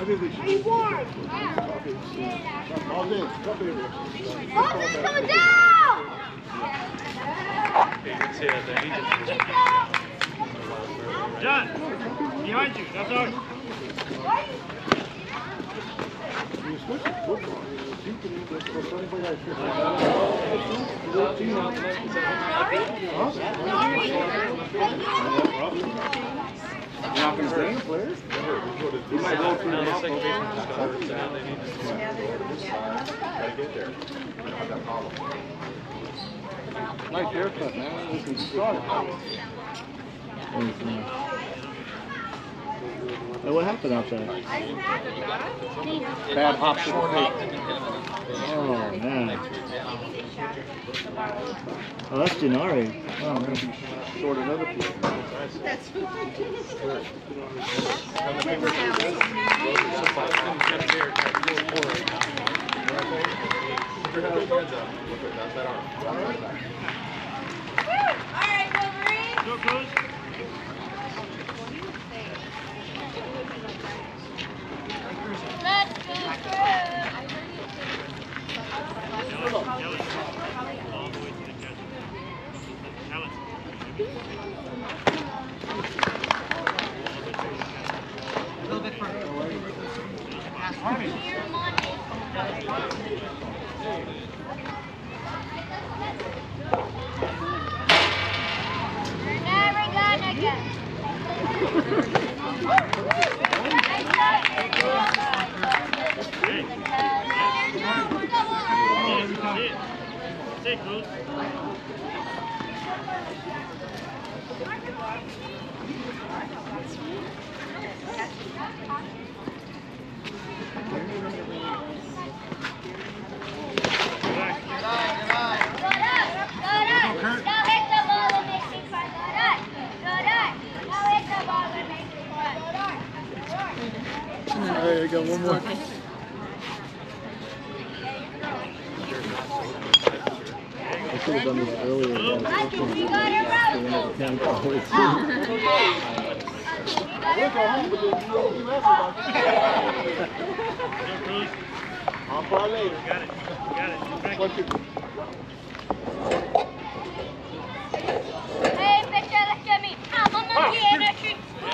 Are you warm? Moses, come down! John, behind you, that's all. You're not going to bring the players? You might go through the second baseman. Gotta get there. I don't have that problem. Nice haircut, man. This is start. Hey, what happened out there? Bad hop to the tape. Oh, man. Oh, that's Gennari. Oh, man. Short another piece. That's Alright, Wolverine! So close. Let's go All the way to the catch. Alex. A little bit further. You're never gonna get Stay close. Alright, I got one more. I should have done this earlier. I'll call later. Got it. Got it. Hey, picture, look at me. I'm on the energy.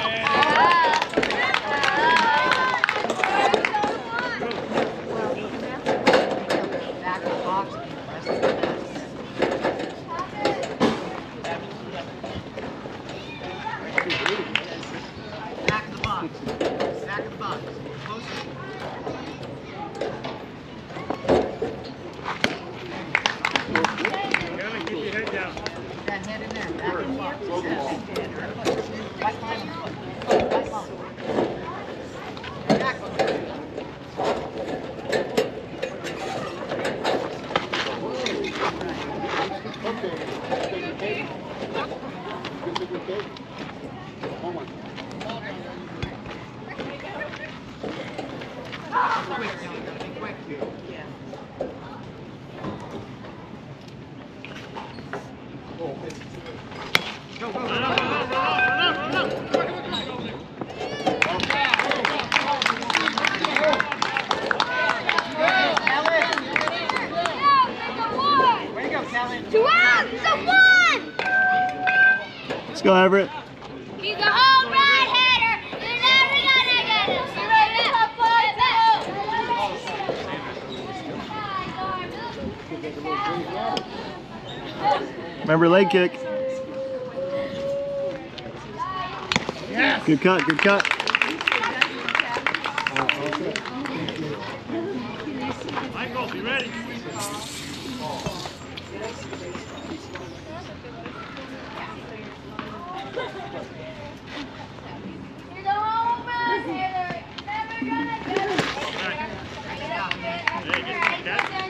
Back of the box, rest of the nets. Back of the box. Back of the box. Closer. You gotta keep your head down. That head in there. Back of the box. Right behind the foot. Right behind. Back of the quick, Kelly. Gotta be quick. Yeah. Go, go, Way to go, Kellen. 2 outs, it's a 1! Let's go, Everett. He's a home run hitter. You're never gonna get him. You're right up, Remember leg kick. Good cut, good cut. Michael, be ready. He's a home run hitter. Never gonna get him. Hey, get that.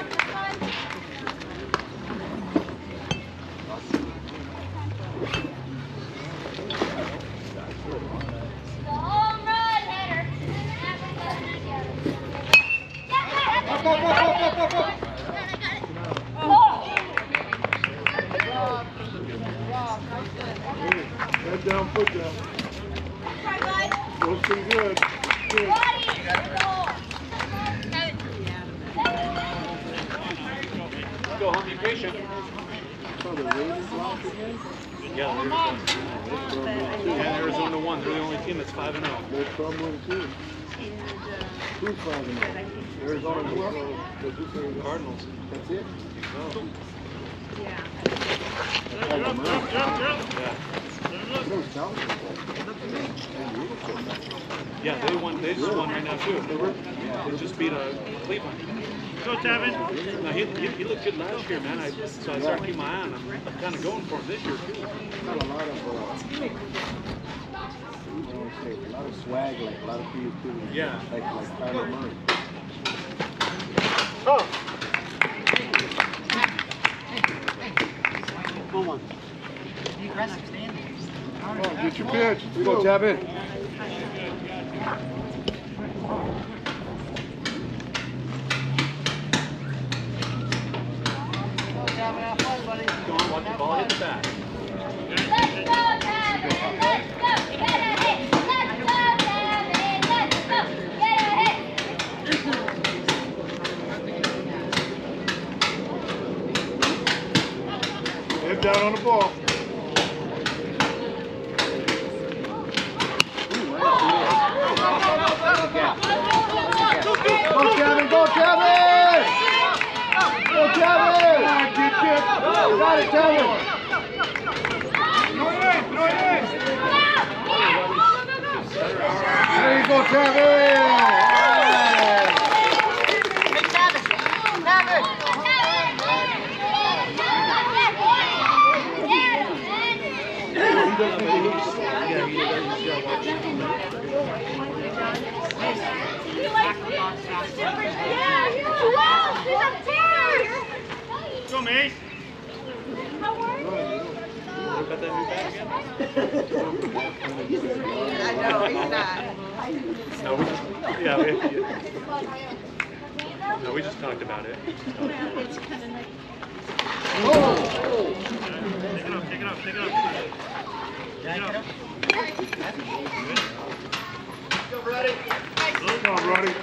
The home run hitter. Never gonna get him. Head down, foot down. Try, bud. Looks pretty good. Go home, be patient. Yeah, Arizona won. They're the only team that's 5-0. They're crumbling too. Who's 5-0? Arizona who? Cardinals. That's it? Yeah. Yeah, they won. They just won right now too. They just beat Cleveland. Go, Tevin. No, he looked good last year, man. So I started to keep my eye on him. I'm kind of going for him this year too. Got a lot of swag, like a lot of creativity. Yeah. Like Kyler Murray. Oh. Come on. The aggressive standings. Come on, get your pitch. We go, tap in. Go on, watch the ball hit the bat. Let's go, Tevin! Let's go! Get a hit! Let's go, Tevin! Let's go! Get a hit! Head down on the ball. Go, Kevin! Go, Kevin! Go, Kevin! Got it, Kevin! There you go, Kevin! Go, Mace. Got that new bat again? I know, he's not. No, we just talked about it. Take it up, take it up, take it up. Take it up. Come on, Roddy.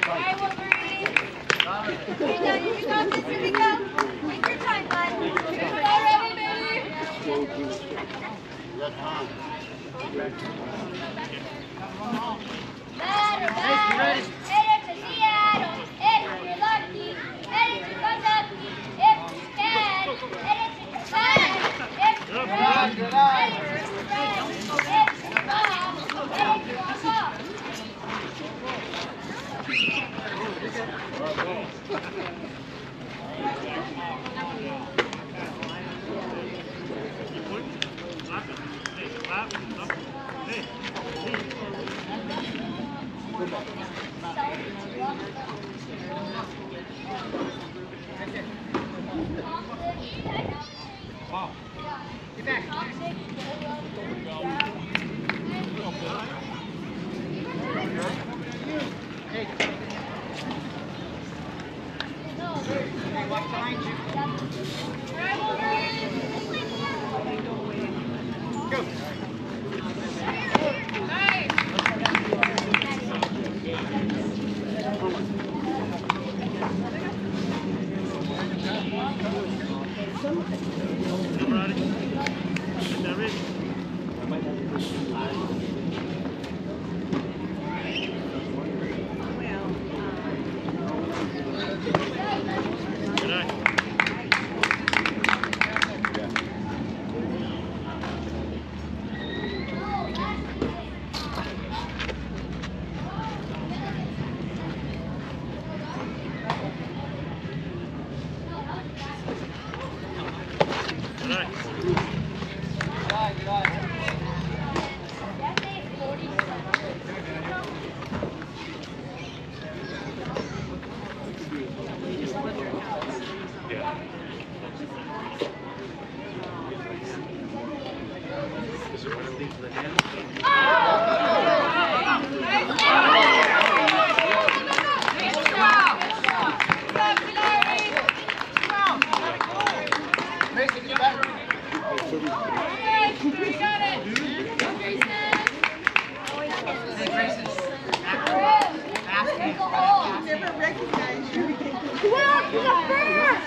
recognize you. Well, to the first!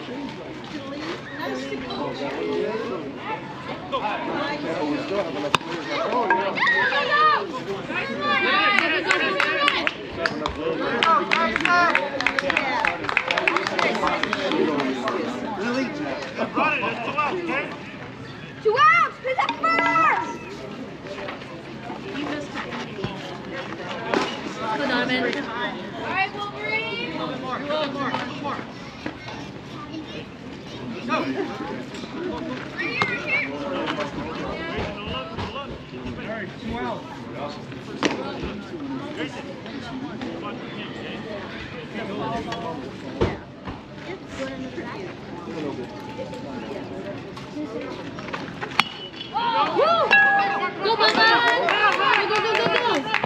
We still have enough players. Oh, yeah. Really? Run it, it's 2 outs, okay? 2 outs! Who's at first? Go, Donovan. Alright, Wolverine! Woo! Go, Baba! Go, go, go, go, go!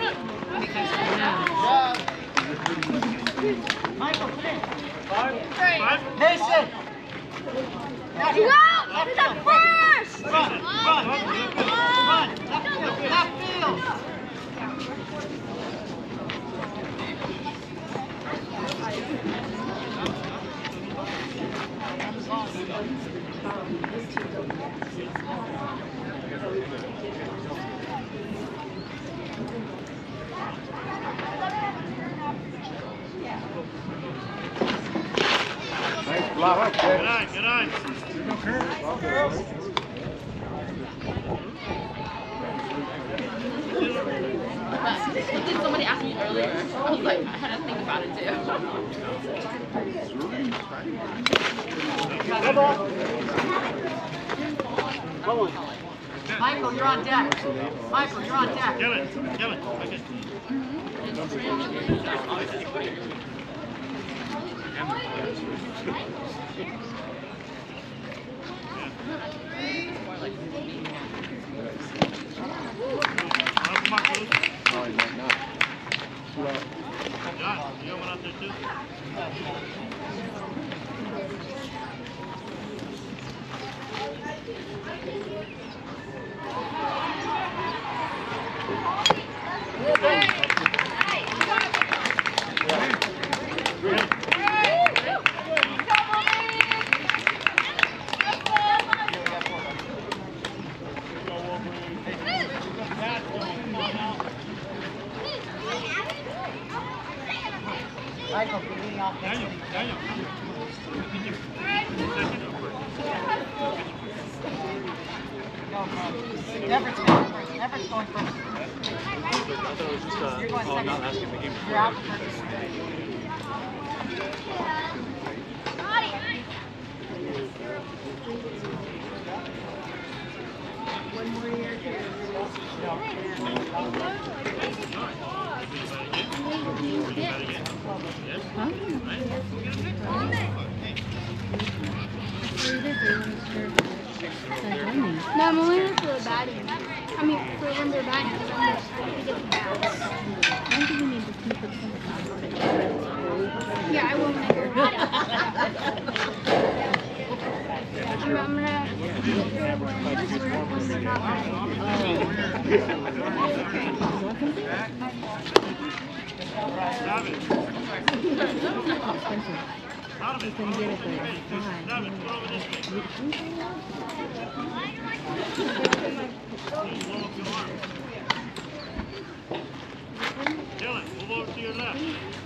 Mason! 2 outs! Who's at first? Left field! Nice block. Good eye, good eye. Did somebody ask me earlier? I was like, I had to think about it too. Michael, you're on deck. Michael, you're on deck. Kill it, okay. Come on, Cruz. No, he might not. Shoot out. John, you got one out there too? Michael, you're leading off. Daniel. Everett's going first. Everett's going first. You're going second. You're out first. No, I'm only here for the batting. I mean, for when they're batting. Because I'm just trying to get the bats. Yeah, I will when I go. I'm gonna when they're not Donovan, come get it there. Donovan, go over this way. Dylan, move over to your left.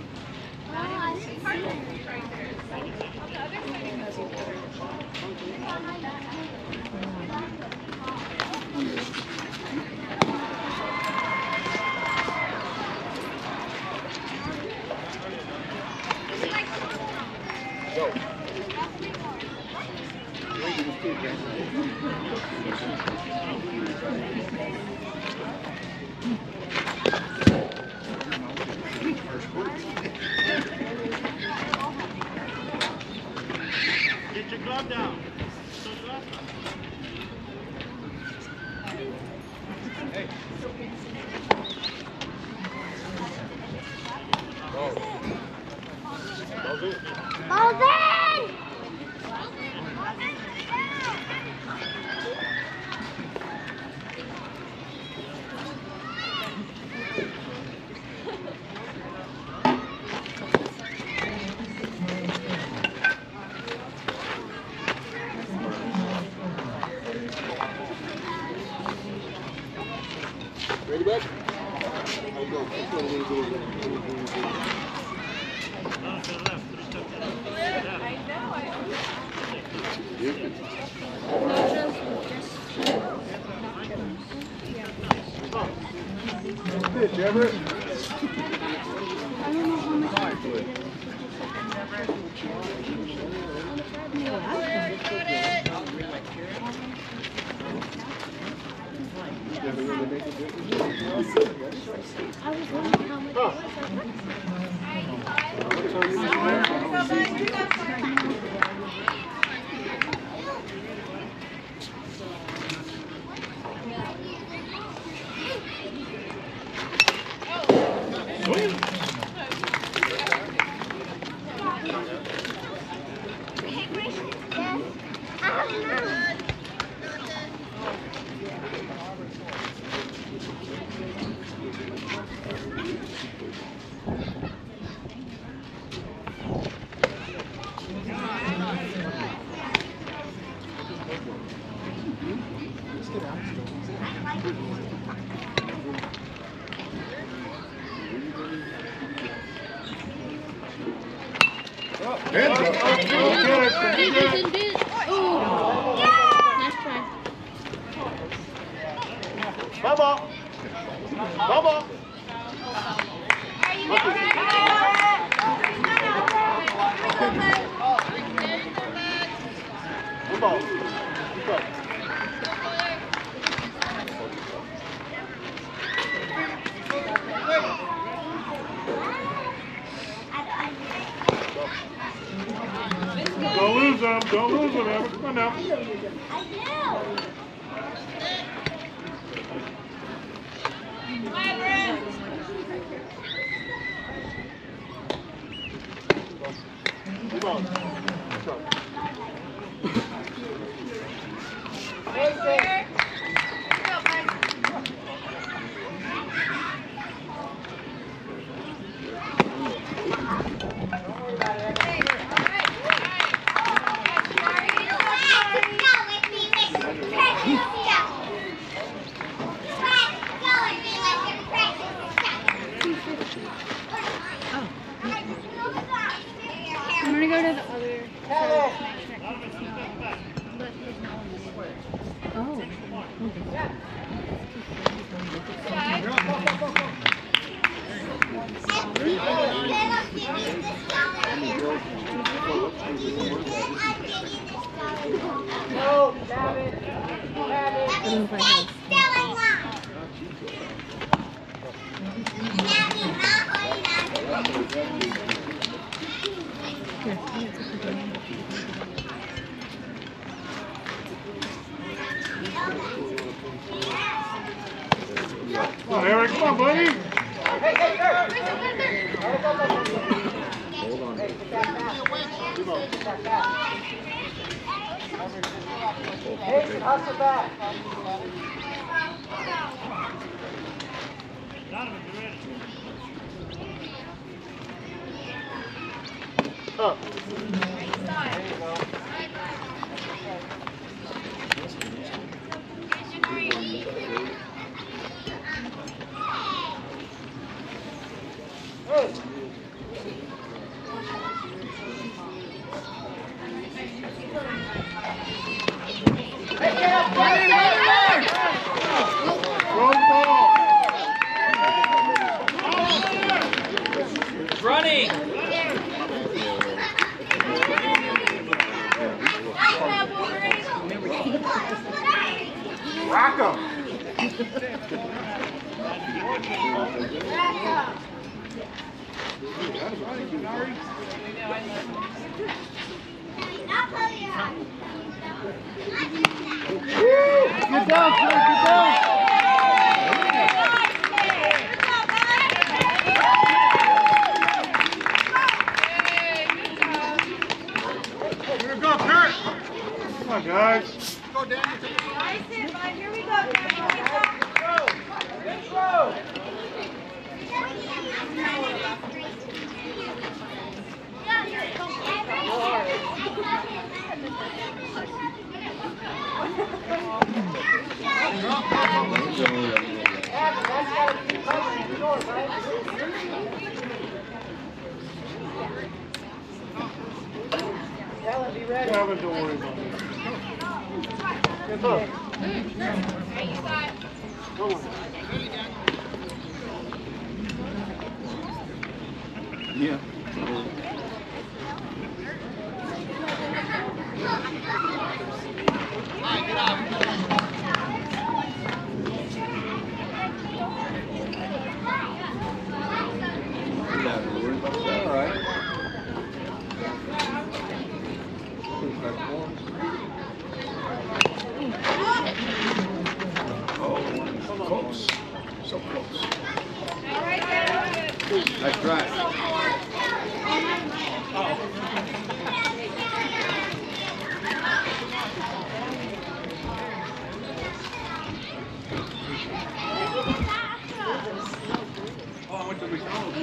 Get your glove down. So glove. Ball's in! Pitch, Everett. Hands up. Ooh. Nice try. Bubba. Bubba. Come on. Keep up. Don't lose them. Don't lose them, Evan. Come on now. Come on. I'm gonna go to the other side. No, have it. Come on, Eric. Come on, buddy. Hey, hey, Eric. Hold on. Hey, get that back. Hey, hustle back. Donovan, you ready? Up. There you go. Hey. Hey, get up, buddy. Throw the ball. Running! Rock 'em. Get down, sir. Get down. Here we go, Kurt. Come on, guys. Go, Daniel. Here we go. That's gotta be covered in the door, right? Helen, be ready. Calvin, don't worry about it. Get up. Come on. Yeah. All right. Oh, close. So close. That's right. Oh, I went to McDonald's.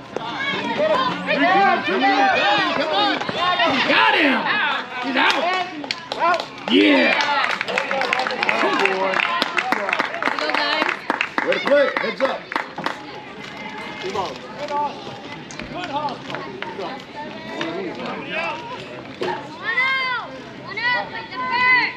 Got him! He's out! Yeah! Oh, boy. Go, guys. Way to play. Heads up. Come on. Good on. Good hustle. One out with the bird.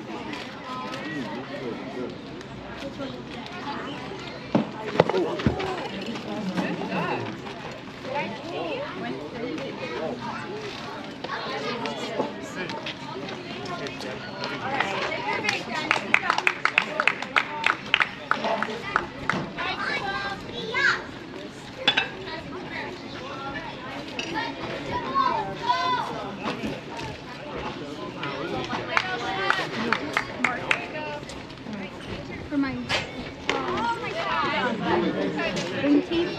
For my oh my god. Bring teeth.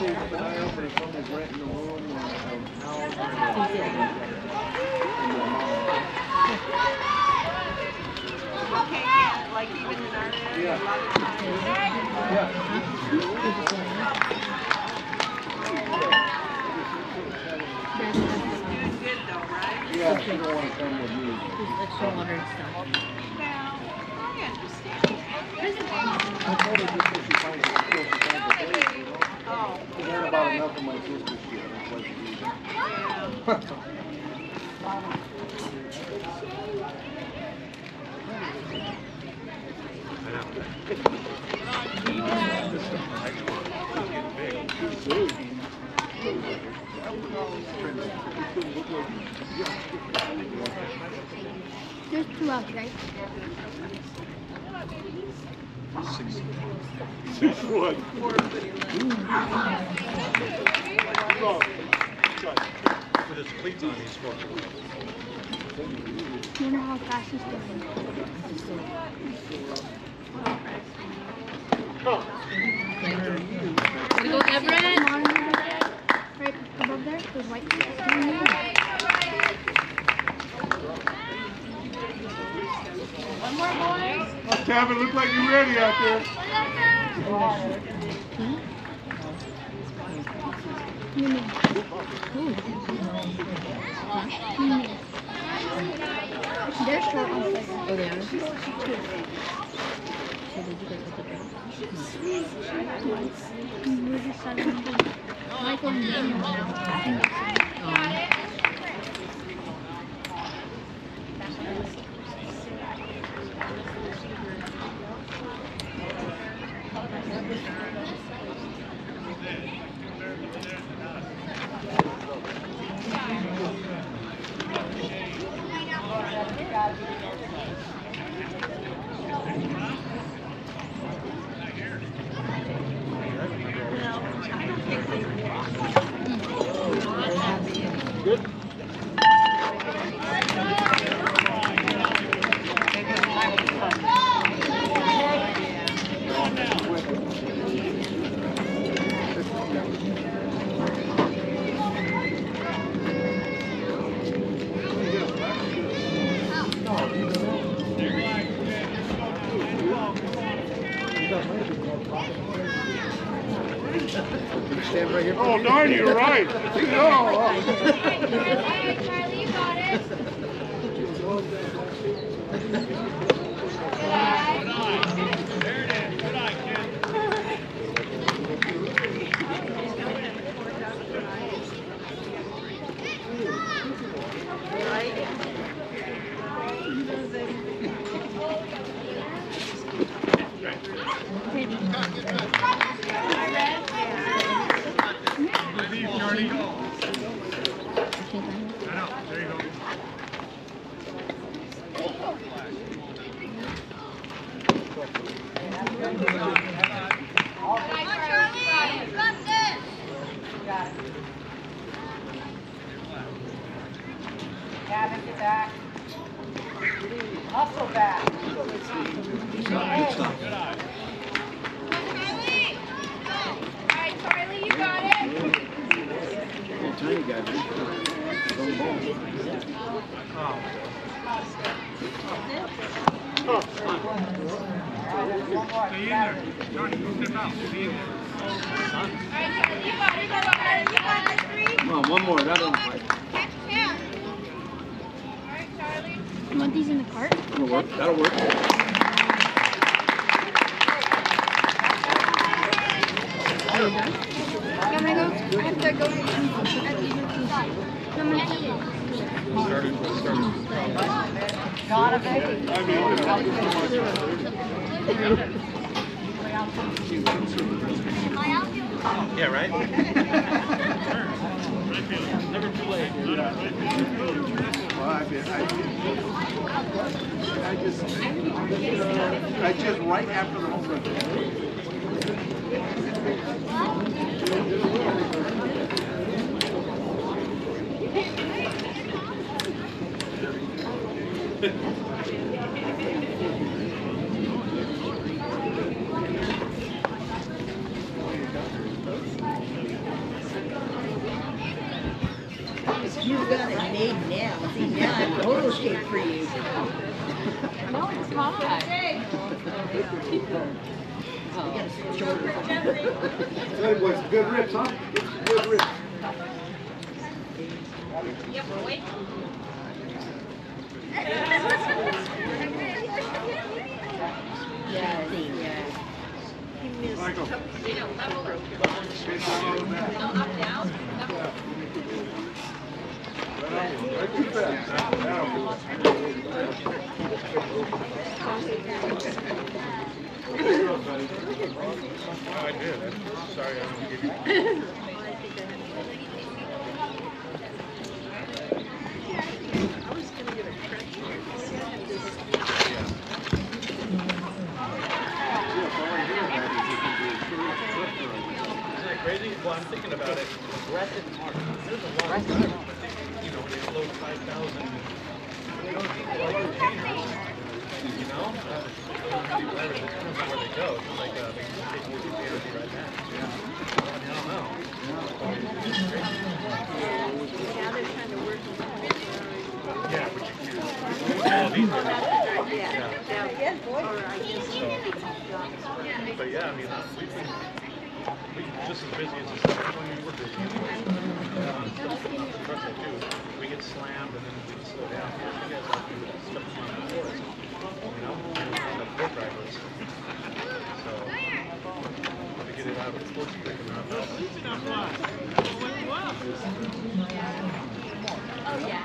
Like even in our area, a lot of times. Doing good though, right? Yeah, she don't want to come with me. Extra water and stuff. Well, I understand. I told her just that she finds it still, she finds it crazy, you know? Oh, I heard about enough of my sister's shit. That's why she did it. There's 2 out, right? 6 foot. Go. Good. With his cleats on, he's smoking. I wonder how fast he's going. We go, Everett. Right above there, those white things. One more, boys. Calvin, look like you're ready out there. They're short on this. Oh, they are? We're just settling. Michael and Daniel now. Stand right here. Oh, darn, you're right. No. Hey, Charlie, you got it. Marty. I know. There you go. Gavin, get back. Hustle back. Alright, Charlie, you got it. Tiny guy, man. Don't ball. Stay in there. Johnny, step out. Stay in there. Alright, Charlie, you got it. You got it. You got it. Three. Come on, one more. That'll Catch him. Alright, Charlie. You want these in the cart? work. That'll work. Are you done? Yeah, I have to go to Yeah, right? Never too late. I just right after the home run. You got it made now. See, now I'm photo shape for you. No, it's hot. That was good rips, huh? Good rips. Yep, wait. Yeah, Michael. You know, level. No, up, down. Right too fast. I did. I'm sorry I didn't give you. Isn't that crazy? Well, I'm thinking about it. There's a lot of you know, when they float 5,000, you know, people average, it depends on where they go. It's like they can take more energy right now. Yeah. I mean, I don't know. Yeah, but you can. All these are. Yeah. But yeah, I mean, we just as busy as the stuff when we were busy. Too. We get slammed and then we can slow down. You guys have to do stuff on the course. You know, the foot drivers. So, to get it out of the sports break and not Oh, yeah.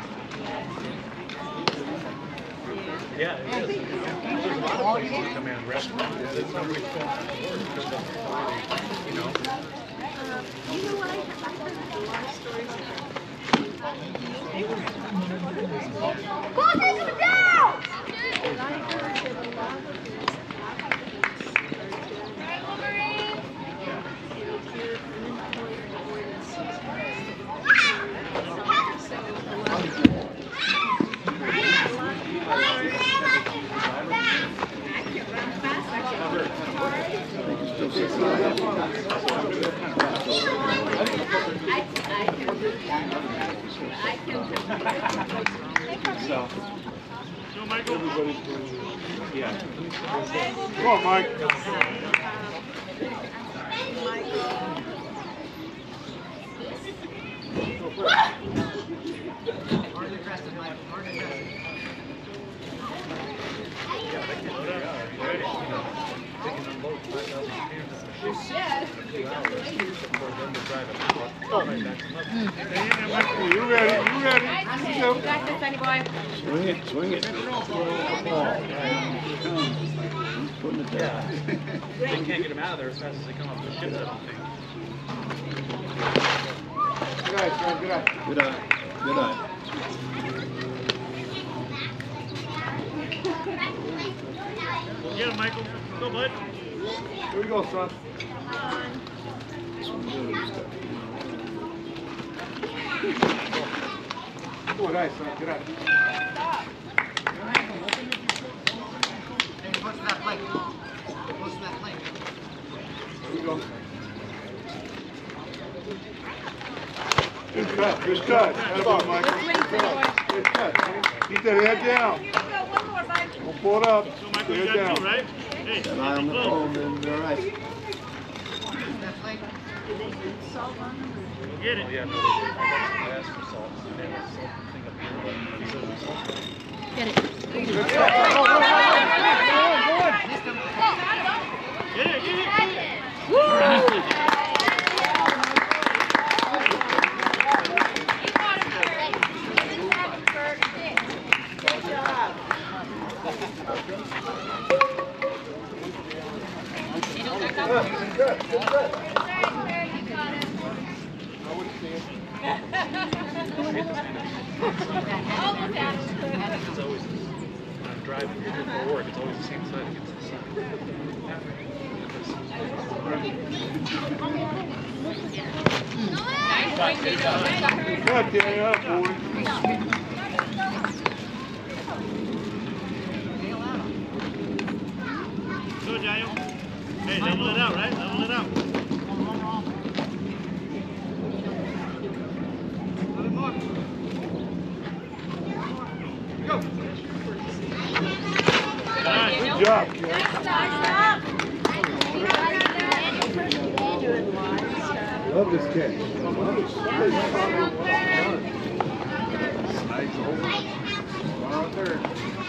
yeah, it is. There's a lot of places to command restaurants. There's nobody's going to work because of the way, you know. You know what? I heard a lot of stories about. Ball takes him down! So, Michael. Everybody's going to, yeah. Come on, Mike. You ready? You ready? You got this, Sunny boy. Swing it, swing it. Putting it down. They can't get them out of there as fast as they come up the ships, I don't think. Good eye. Good eye. Good eye. Get him, Michael. Go, bud. Here we go, son. Good eye, son. Good eye. Close to that plate. Close to that plate. Here we go. Good cut. Good cut. That's all, Michael. Good cut. Keep that head down. Don't pull it up. So, Michael, you Head got down. two, right? Hey, Got an eye on the close. phone, then they're right. That plate. Get it. Oh, yeah, no, they did. I asked for salt. And they had salt thing up here, but he said it was salt. Get it. Good cut. Go, go, go, Get it, get it. It's always, when I'm driving here for work, it's always the same side against the sun. Good, Danny. Up, boy. Go, Daniel. Hey, level it out, right? Level it out. Good job, kid. Love this catch. Nice over. Far third.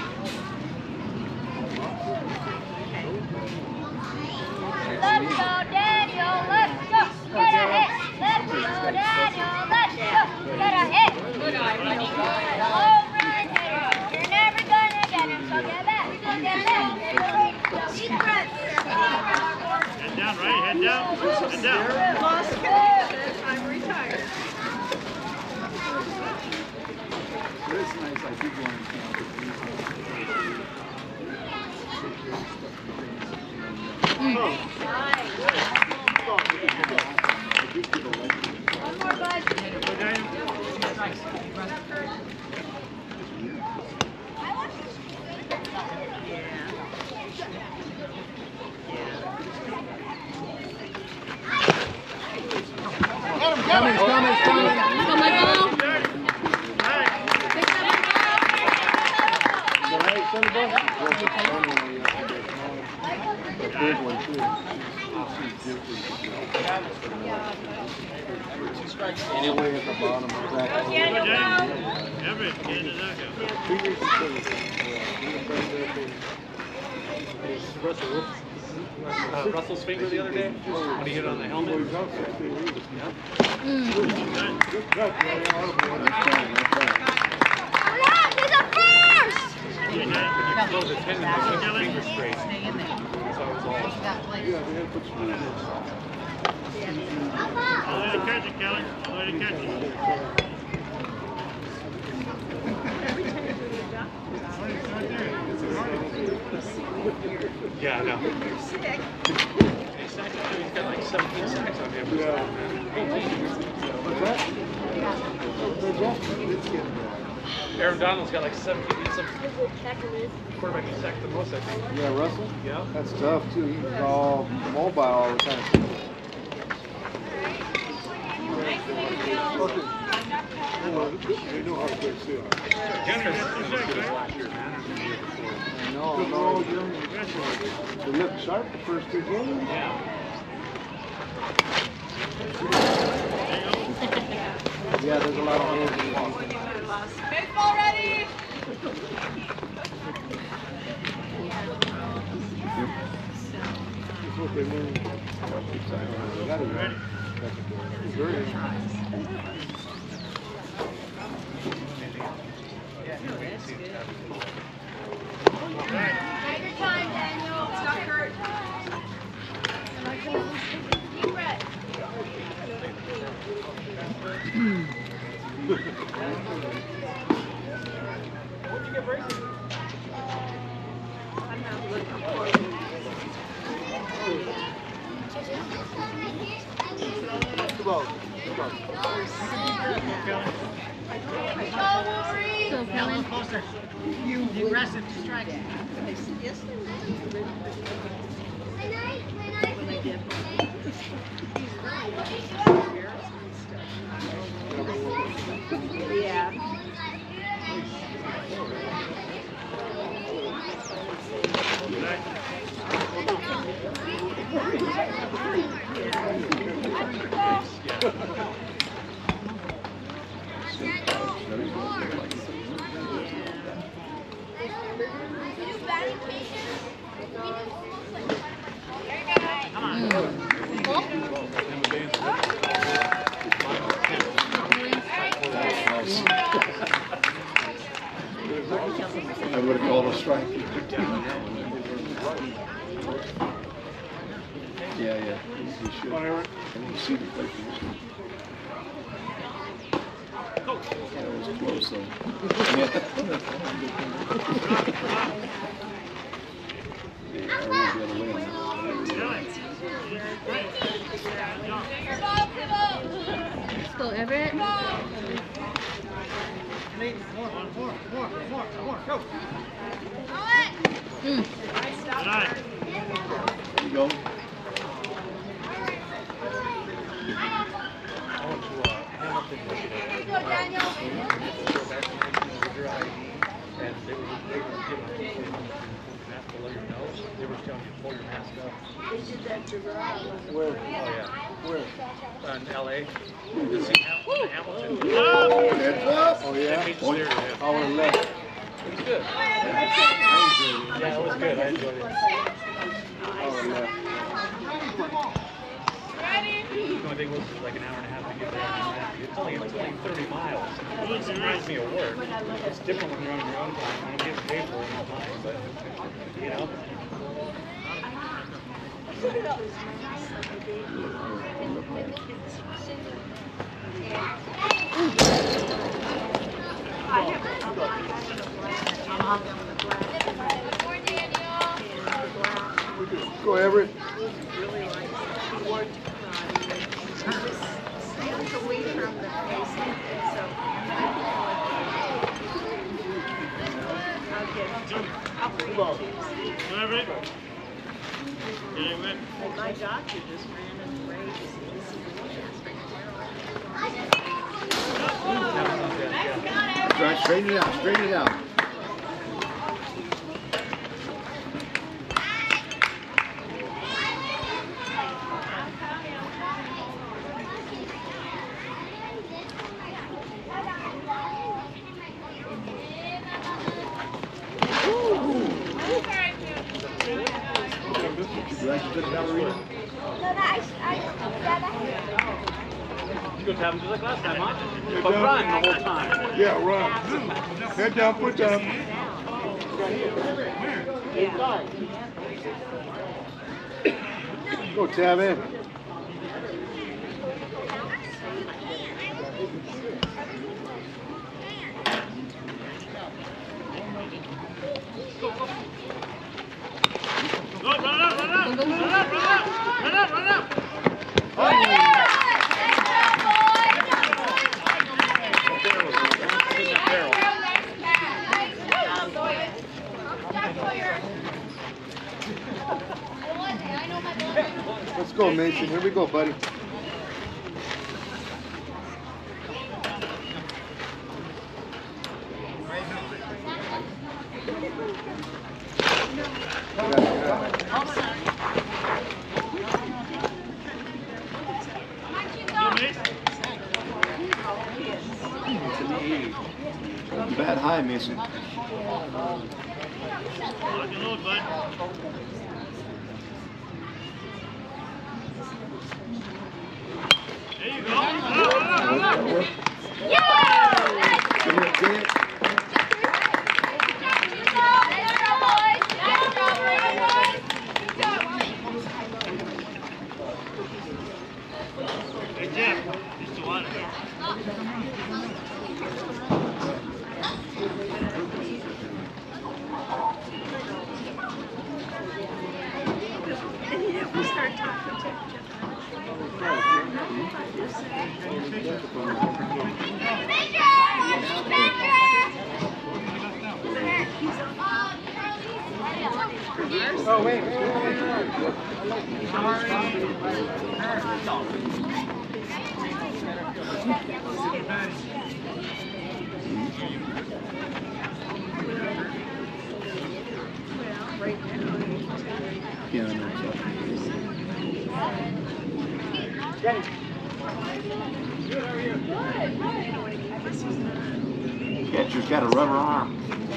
Let's go, Daniel. Let's go. Get ahead. Let's go, Daniel. Let's go. Get ahead. Good eye, buddy. Over and here. You're never gonna get him, so get back. So get back. Deep breath. Head down, right? Head down. Head down. Lost connection. I'm retired. It's nice, I do go on camp. One more, bud. Go, Daniel. Coming. Go, Michael. Big one too. Anyway at the bottom, exactly. Go, Daniel. Everett, get in the knockout. Russell's finger the other day when he hit on the helmet. Good cut, Danny. Out, boy. That's fine, that's fine. Relax, he's a first. Hey, Daniel. Close the tendon, make his finger straight. Stay in there. That's how it was all. That plate. Yeah, they had to put some in this. All the way to catch it, Kelly. All the way to catch it. Yeah, I know. He's got like 17 sacks on him. Yeah. What's that? Aaron Donald's got like 17. He's the quarterback who sacked the most, I think. Yeah, Russell? Yeah. That's tough too. He's all mobile all the time. They know how to play seal. Henderson was good as last year, man. And the year before. No. They looked sharp the first two games. Yeah. Yeah, there's a lot of holes in the wall. Baseball ready. That's what they mean. They got it right. Very Take your time, Daniel. Stop hurt. Deep breath. So, Kellen. Aggressive strike. Yes, when I get home. He's really embarrassed and stuff. Yeah. I would have called a strike. Yeah. He should. I didn't see the play. That was close though. Yeah, I was the other way. Let's go, Everett. More, go. There you go. They were telling you to pull your mask up. They did that to Rob. Where? Oh yeah. Where? In LA. You see Hamilton. Heads up. Oh yeah. Oh, yeah. Our left. It was good. Yeah, it was good. I enjoyed it. Our left. The only thing was like an hour and a half to get there. It's only 30 miles. It reminds me of work. It's different when you're on your own time. I don't get paid for it all the time, but you know. Go Everett. Really like toward just stands away from the facing, so I'll bring my doctor just ran in the race. Right, straighten it out. Straighten it out. You go tap him just like last time, huh? But run the whole time. Yeah, run. Head down, foot down. Go tab in. Let's go, Mason. Here we go, buddy. Bad high, Mason. There you go. Hey, Jeff. You still on it? Oh, wait. Yeah, I know. Catcher's got a rubber arm.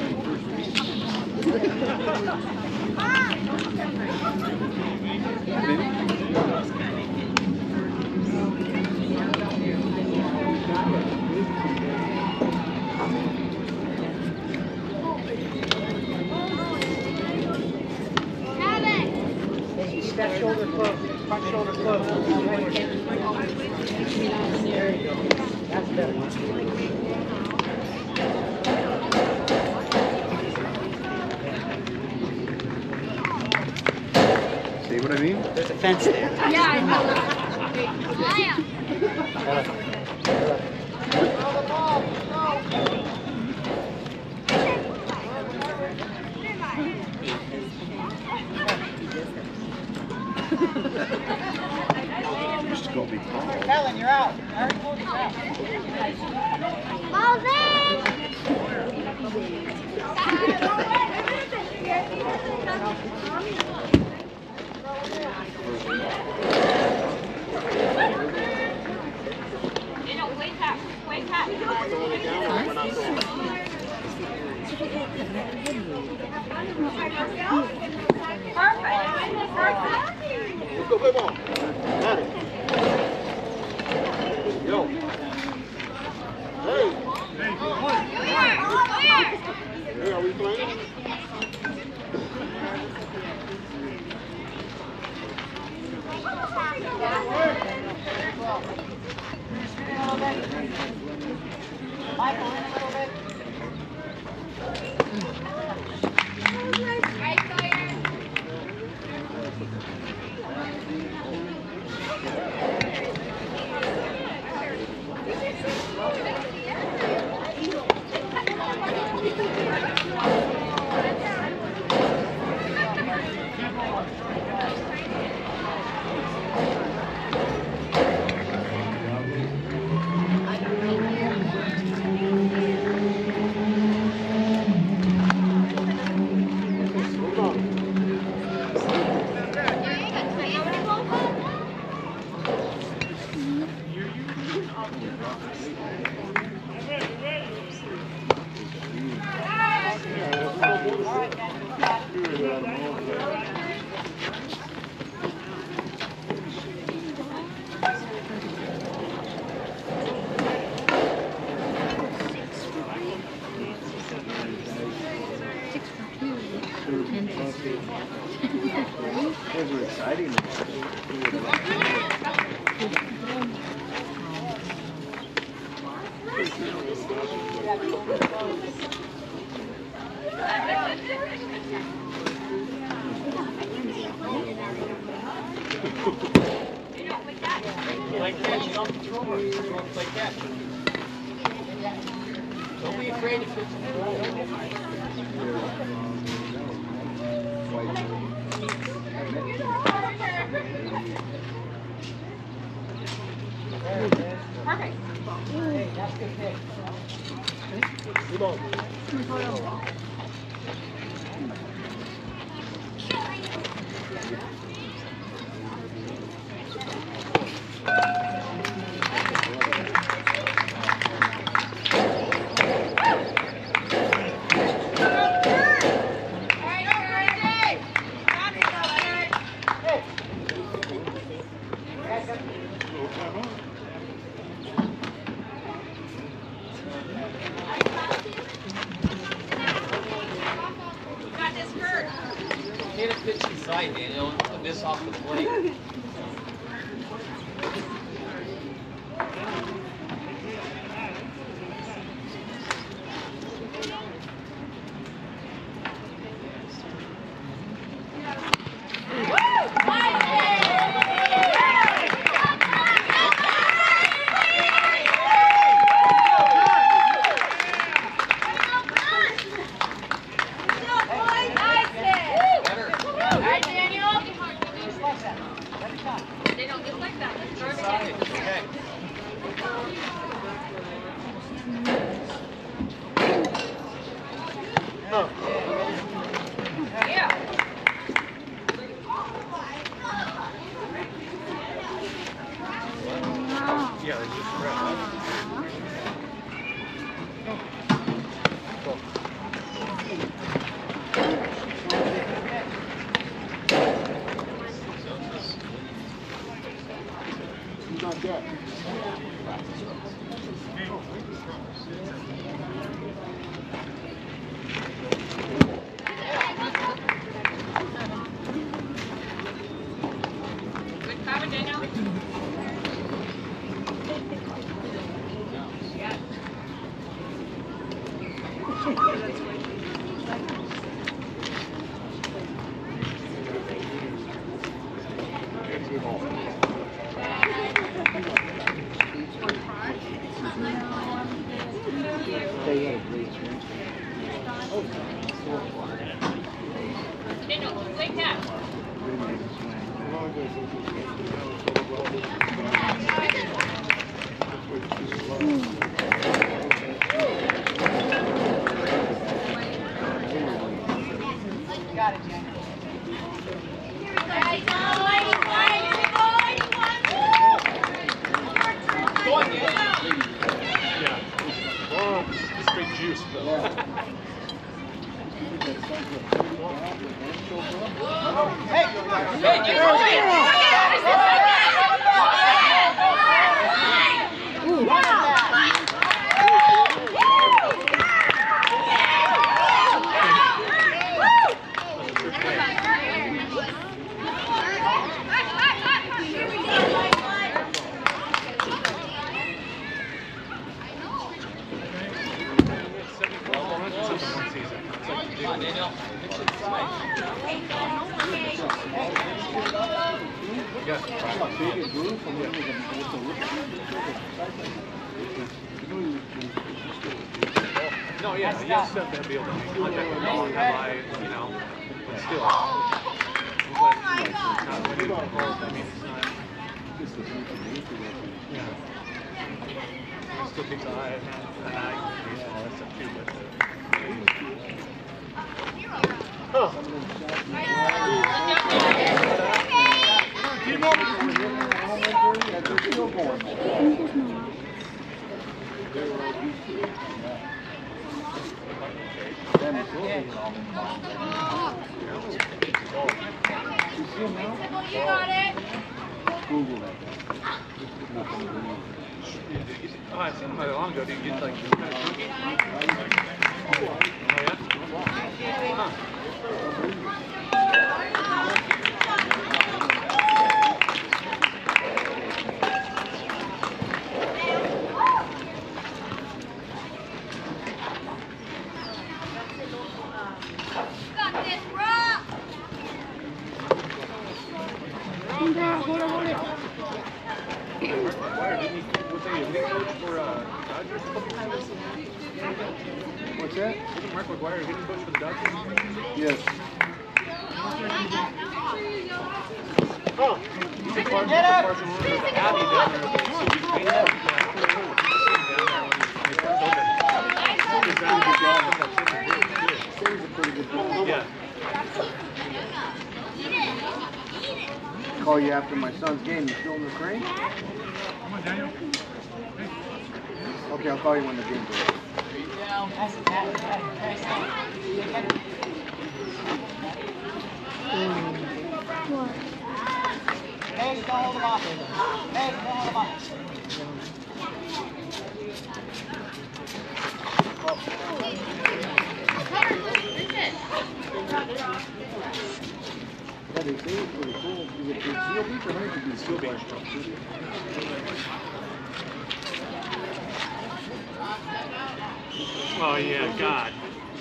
Step shoulder close. Front shoulder close. There you go. That's better. See what I mean? There's a fence there. Yeah, I know. Used to go be tall. Helen, you're out. I already told you that. Ball's Let's go play ball. Got it. Yo. Hey. Hey, are we playing? Michael, in a little bit. Those were exciting. Play catch, you don't control her. You want to play catch. Don't be afraid to pitch the Perfect. Hey, that's good pick. Get a pitch inside, Daniel. This off the plate. Yeah, it's just red. Not that. Good cover, Daniel. They had a great swing. Daniel, take that. Got it, Jen. Yeah. Oh, straight juice, though. No, yeah, he has stuff to be able to make contact with the ball and have eyes, you know, but still. Oh my God! I mean, it's not. Yeah. He still takes an eye and all that stuff too, but. You got it. Google that. Oh, I seen him not long ago. Did you get like kind of chunky? Oh yeah? Huh. Got this, bro. Hold it. Why didn't he? Was he a hitting coach for Dodgers? What's that? Isn't Mark McGuire a hitting coach for the Dodgers? Yes. Oh, he's a Barcelona. Abby down there. Yeah. Call you after my son's game. You still in the crane? Come on, Daniel. Okay, I'll call you when the game's over. Hey, don't hold them off. Hey, don't hold them off. Yeah, they say it's pretty cool. Is it Seal Beach or Huntington Beach? Seal Beach. Oh yeah, God.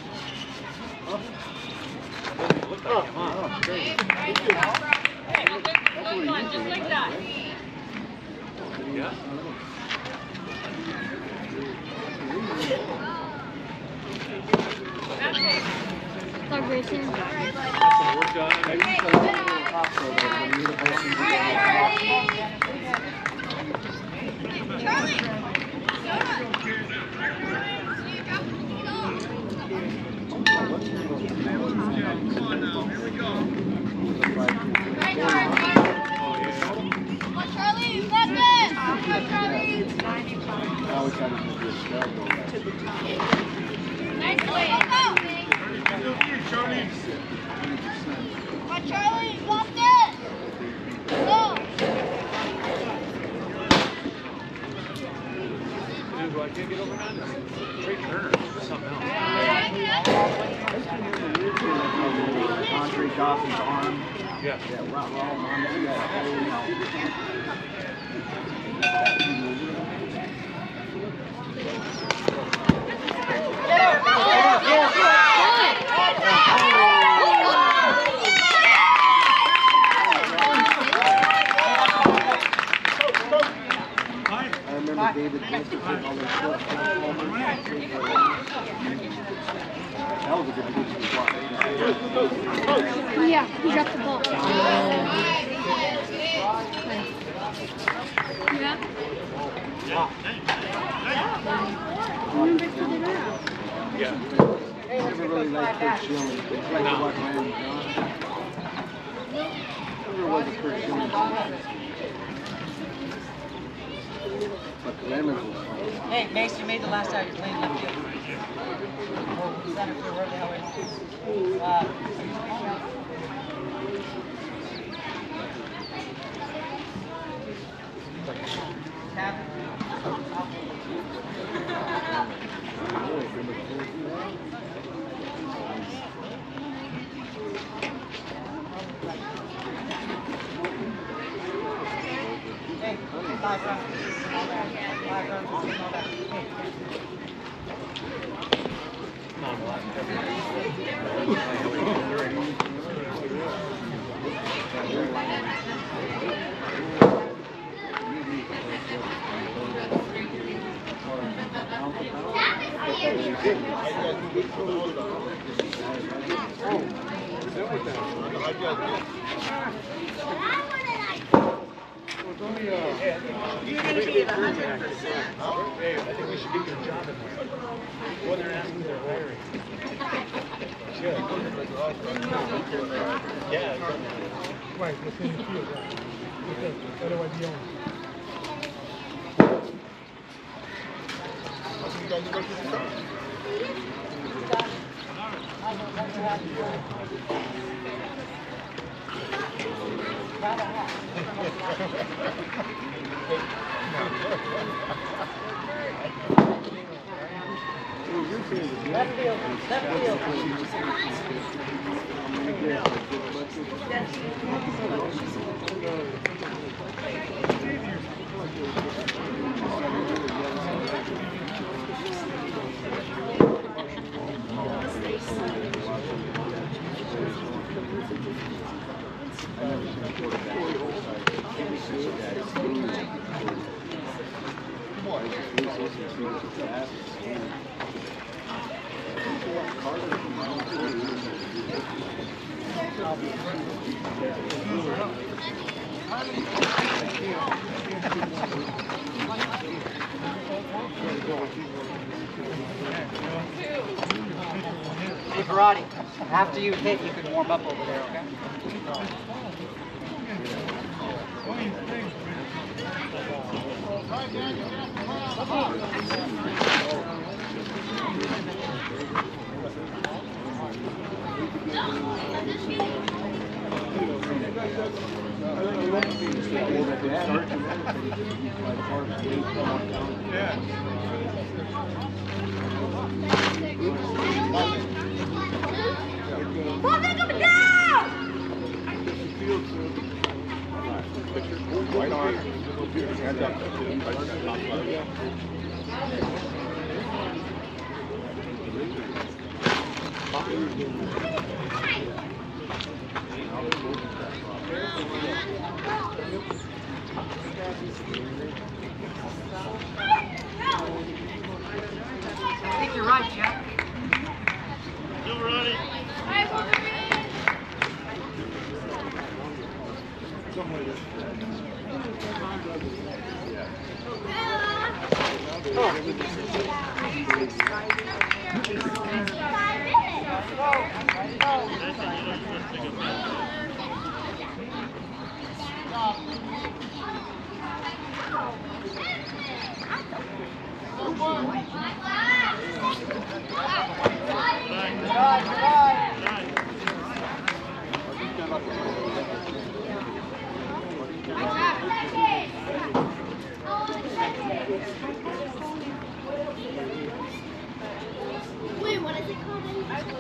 Doesn't look like him, huh? Hey, good one, just like that. Yeah. Dog racing. Got some work done. always thought it was going to be a stud though. Nice way. Come on, Charlie. Lost it. Go. Dude, who I can't get over now is Trey Turner or something else. Andre Dawson's arm. Yeah. That rock arm. I remember David Winston putting all those short that was a good position to watch. Yeah, he dropped the ball. Yeah. Yeah. I never really liked Kurt Schilling. It's like to watch Randy John. Never was a Kurt Schilling. But Clemens was fun. Hey, Mace, you made the last out. You're playing left field. Or center field, wherever the hell it Hey, 5 runs. All that. 5 runs. All that. You're going to be 100%. Hey, I think we should get your job in there. What they're asking, they're hiring. Yeah. Right, within the field, right. Because otherwise you don't. Left field. Left field. Hey, Karate, after you hit, you can warm up over there, okay? Right on. Hands up. I think you're right, Jeff. Still running.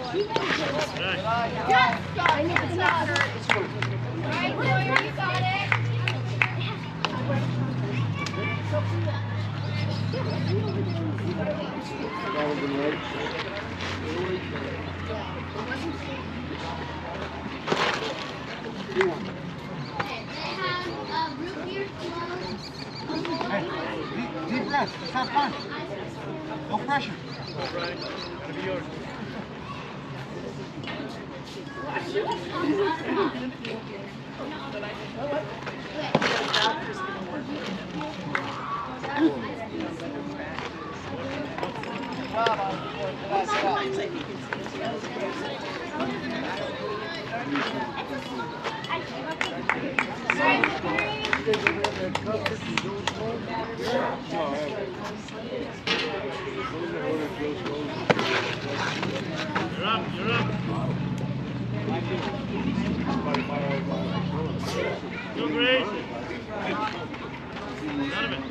Right, Sawyer, you got it. Hey, deep breath. Let's have fun. No pressure. Right. Gotta be yours. You're up, you're up. Doing great. Donovan.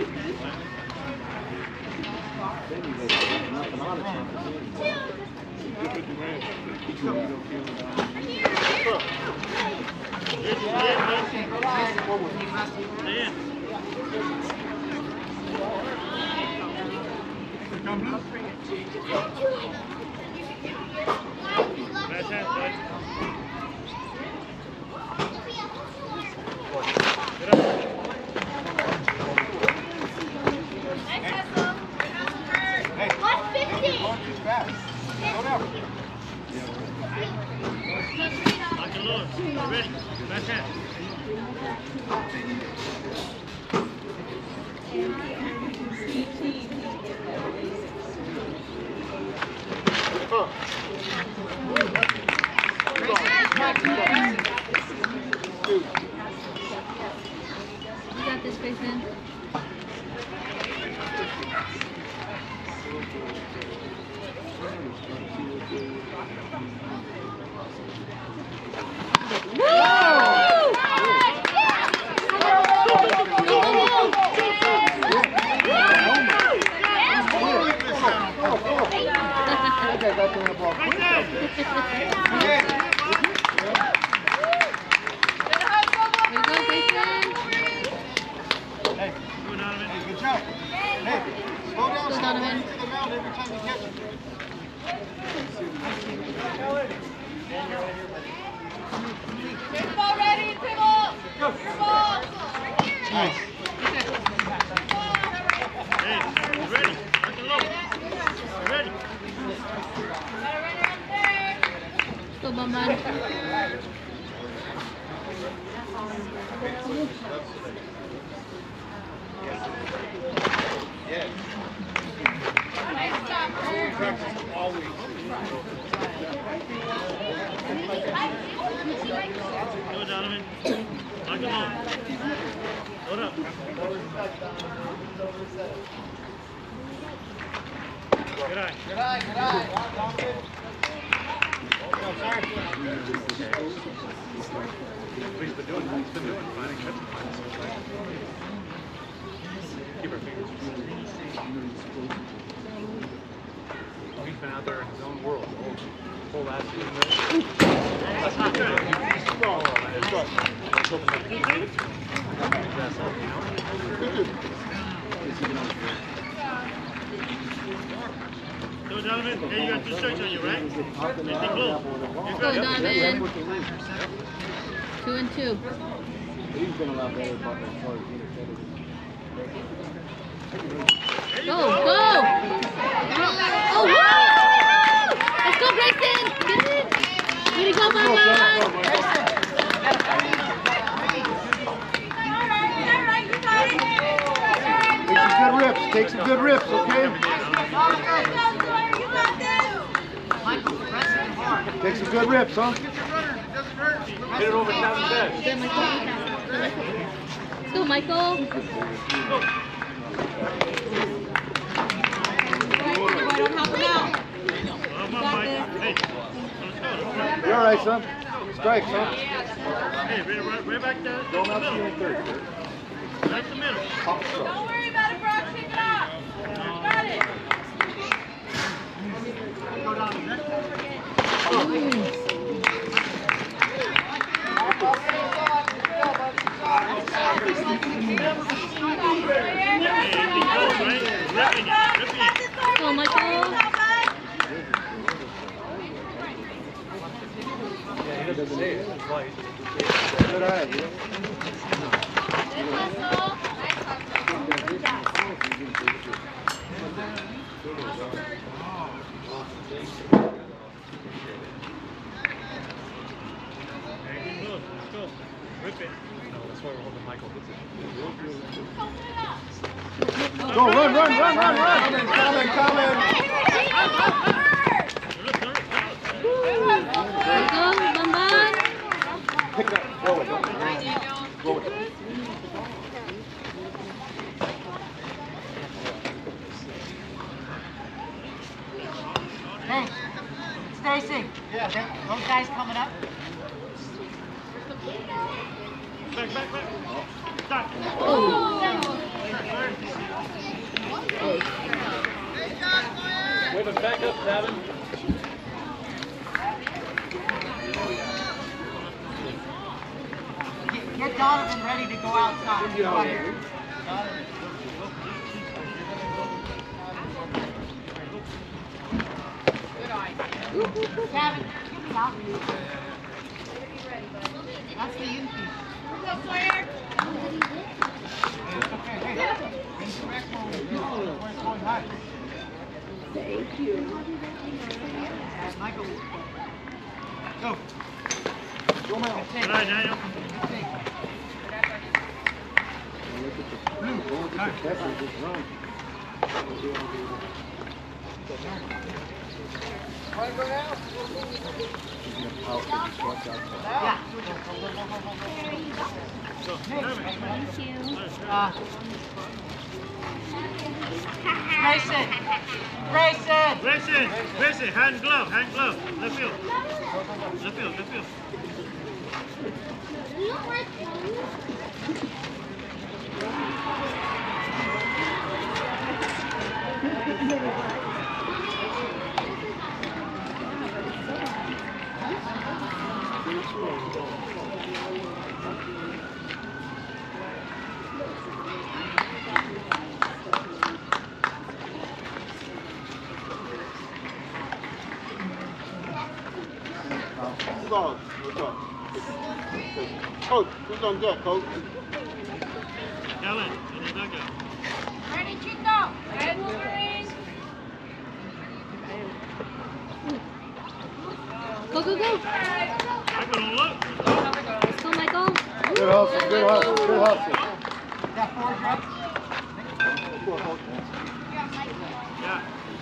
Nice hand, bud. Get up. Hey, 150. going too fast. Slow down. Lock and load. You ready? Nice hand. You got this, Grayson. Hey, good job. Hey, slow down, stop running to the mound every time you catch it. Ball ready, Tibble. Your ball. Nice. Hey, you ready? Lock and load. You ready? Got a runner on third. Go, Bumban. Nice stopper. Go, Donovan. Lock and load. Load up. Good eye. Good eye, good eye. He's been doing finding hits. Keep our fingers. He's been out there in his own world the whole last 2 minutes. That's not good. Go, Donovan. Hey, you got 2 strikes on you, right? Anything close? You're Go, good. Donovan. 2 and 2. He's been a lot better about that part. Go, go! Oh, woo! Let's go, Grayson! Get it! Way to go, Mama! Take some good rips, okay? Take some good rips, huh? Hit it over Kevin's head. Let's go, Michael! You're all right, son. Strikes, huh? Hey, right back there. Going out to you in third. Right in the middle. Don't worry about it, Brock. Pick it up. Got it. Rip it. No, that's why we're holding Michael. Go, run, run, run, run, run. Coming, coming. Go, Bamban. Pick it up, throw it, don't throw it. Hey, Stacy. Yeah. Those guys coming up? Back, back, back. Stop. Wave it back up, Tavin. Get Donovan ready to go outside. Go out here. Gavin, get me out. That's the infield. Go, Sawyer. Okay, hey. Incorrect move. Where's going high? Thank you. Michael. Go. Go, Michael. Good night, Daniel. Grayson! Grayson! Grayson! Grayson! Hand glove! Hand glove! Left field! Left field! Left field! Who's on? What's up? Coach, who's on deck, Coach? Ellen, in the dugout. Ready, Chico? Red Wolverines. Go, go, go. Michael, don't look. Let's go, Michael. Good hustle, good hustle, good hustle. That four drop? Yeah.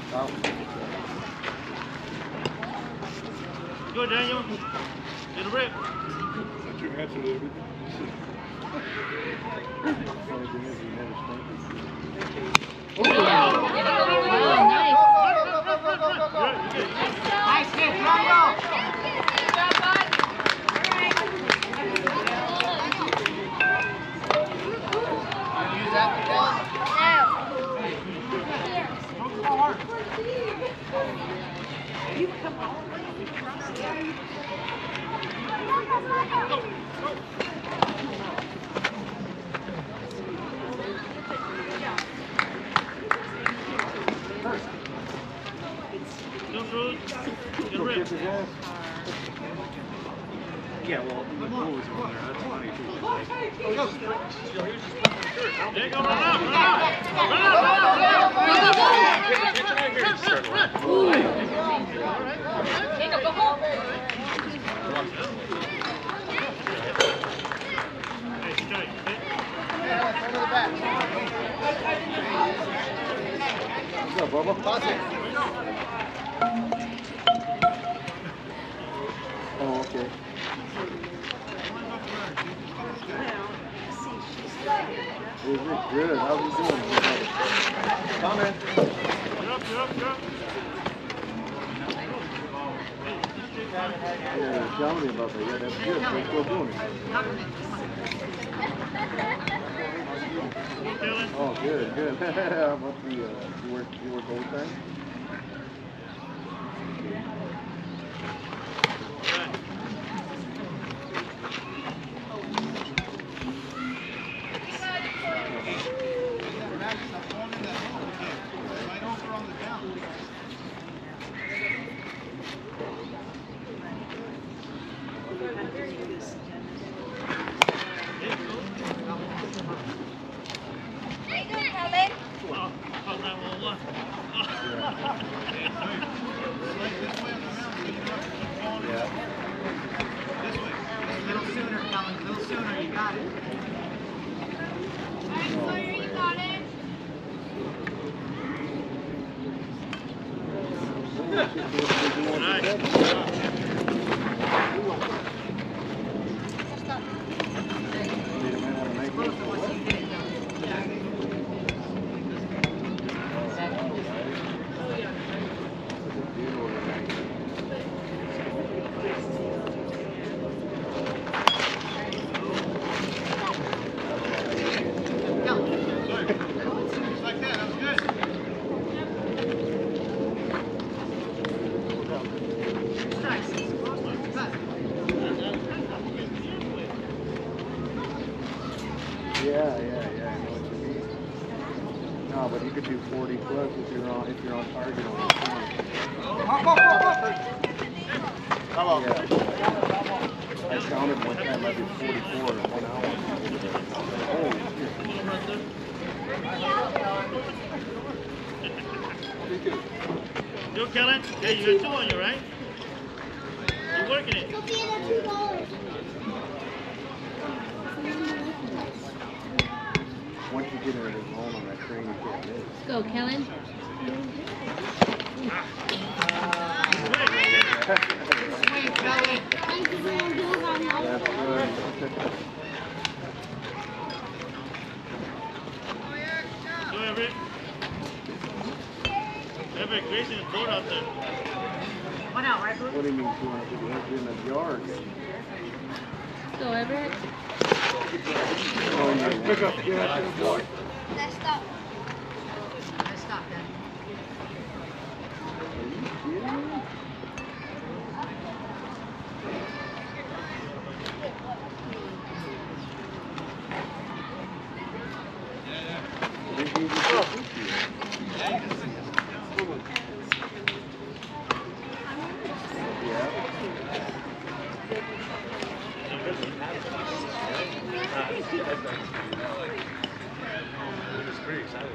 Good, Daniel. Get a rip. That's your answer to everything. Oh, nice. Nice hit, Daniel! Use that one, Dylan? You come on. Get a rip. Yeah, well, the goal was on there. That's funny, too. There you go, run out, run out! Run out, run out! Hey, straight. What's up, Bubba? Toss it. Oh, okay. Is it good? How's he doing? Coming. You're up, you're up, you're up. Yeah, tell me about that. Yeah, that's good. They're still doing it. Oh, good, good. How about the, you work overtime? This way. A little sooner, Kellen. A little sooner. You got it. You got it. Yeah, I know what you mean. No, but you could do 40 plus if you're on target on the corner. Come on. Yeah. I counted one time I did 44 in 1 hour. Holy shit. You, Kellen? Yeah, you got 2 on you, right? You're working it. Once you get into the zone on that train, you can't miss. Let's go, Kellen. Swing, Kellen. That's good. Go, Everett. Everett, Grayson is bored out there. One out, right, Bruce? What do you mean 250 in the yard? Let's go, Everett. Oh, yeah. Pick up. Yeah, boy. Let's stop. Let's stop that. Are you kidding me? Pretty excited.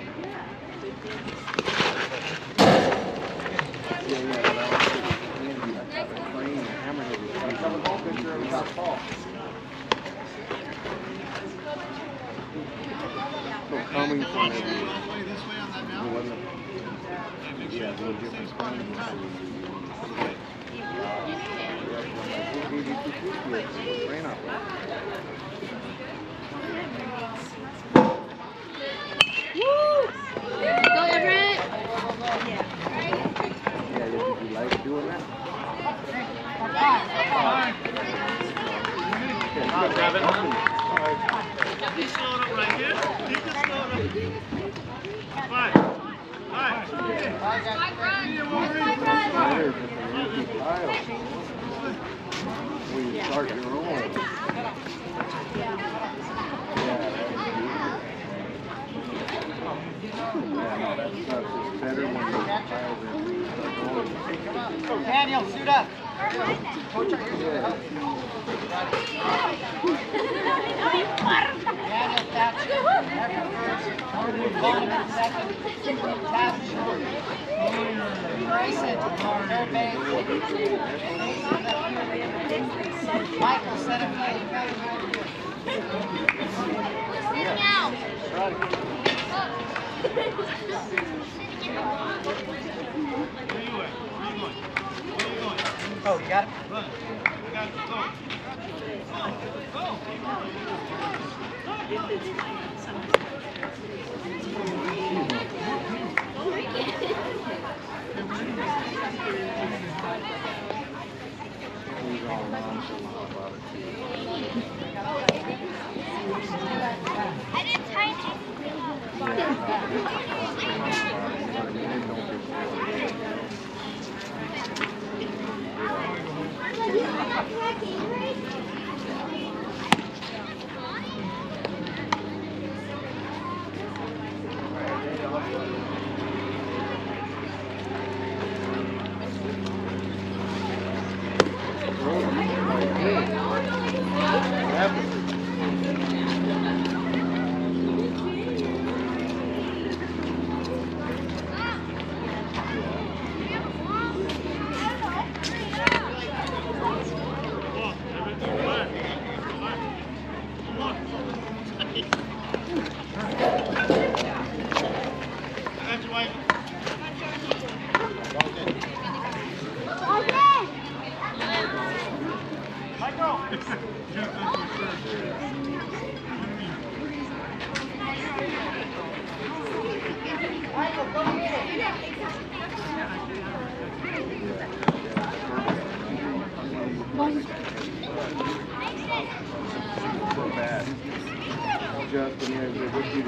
So coming from This way on that mountain. yeah, a little different timing. Ran up. Woo! Go, Everett. Yeah, did you like doing that? He's slowing up right here. He can slow up. 5. 5. When you start your own. That's better when you Go, Daniel, suit up. Coach, are you Daniel, Thatcher. Everett first. Coleman second. Taft short. Grayson, third base. Michael, center field. Sitting out. Where you at? Where you going? Where you going? Oh, you got it? Run. I got it. Go. I didn't time it.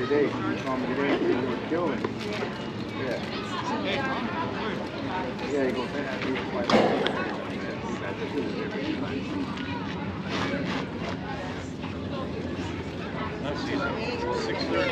today. You saw him today. He was killing. Yeah. Yeah, he goes, that's the fight. That's season 6:30.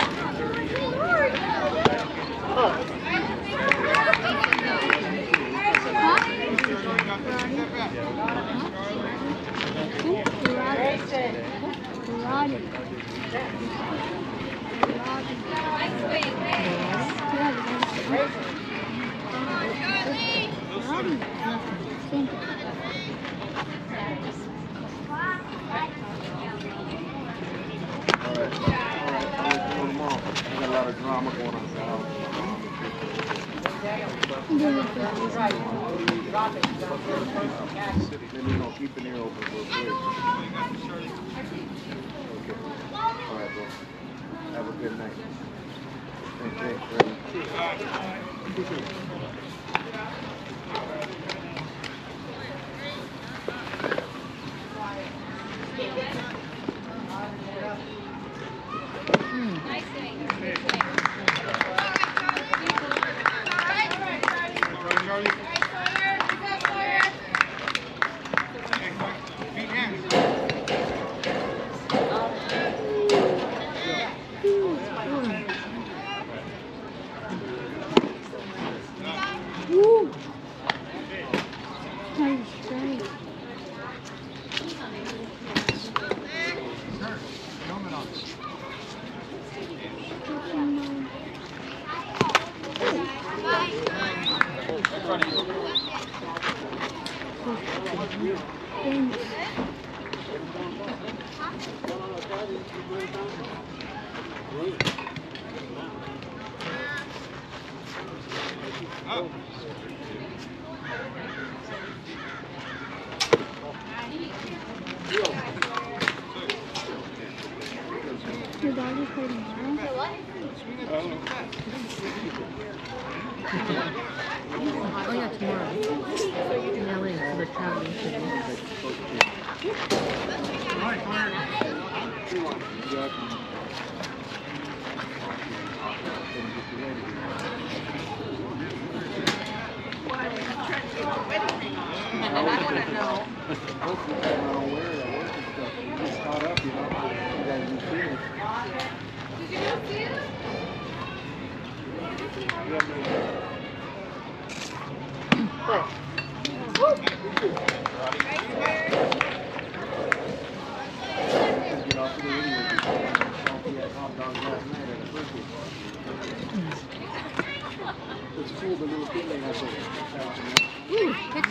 Drama going on now. Then you know, keep an ear open real quick. Okay. All right, bro. Have a good night. Thanks, Freddie. Your dog is hurting now? Oh yeah, tomorrow. In LA for the traveling I want to know. It's cool, the little thing they have there. Ooh, it's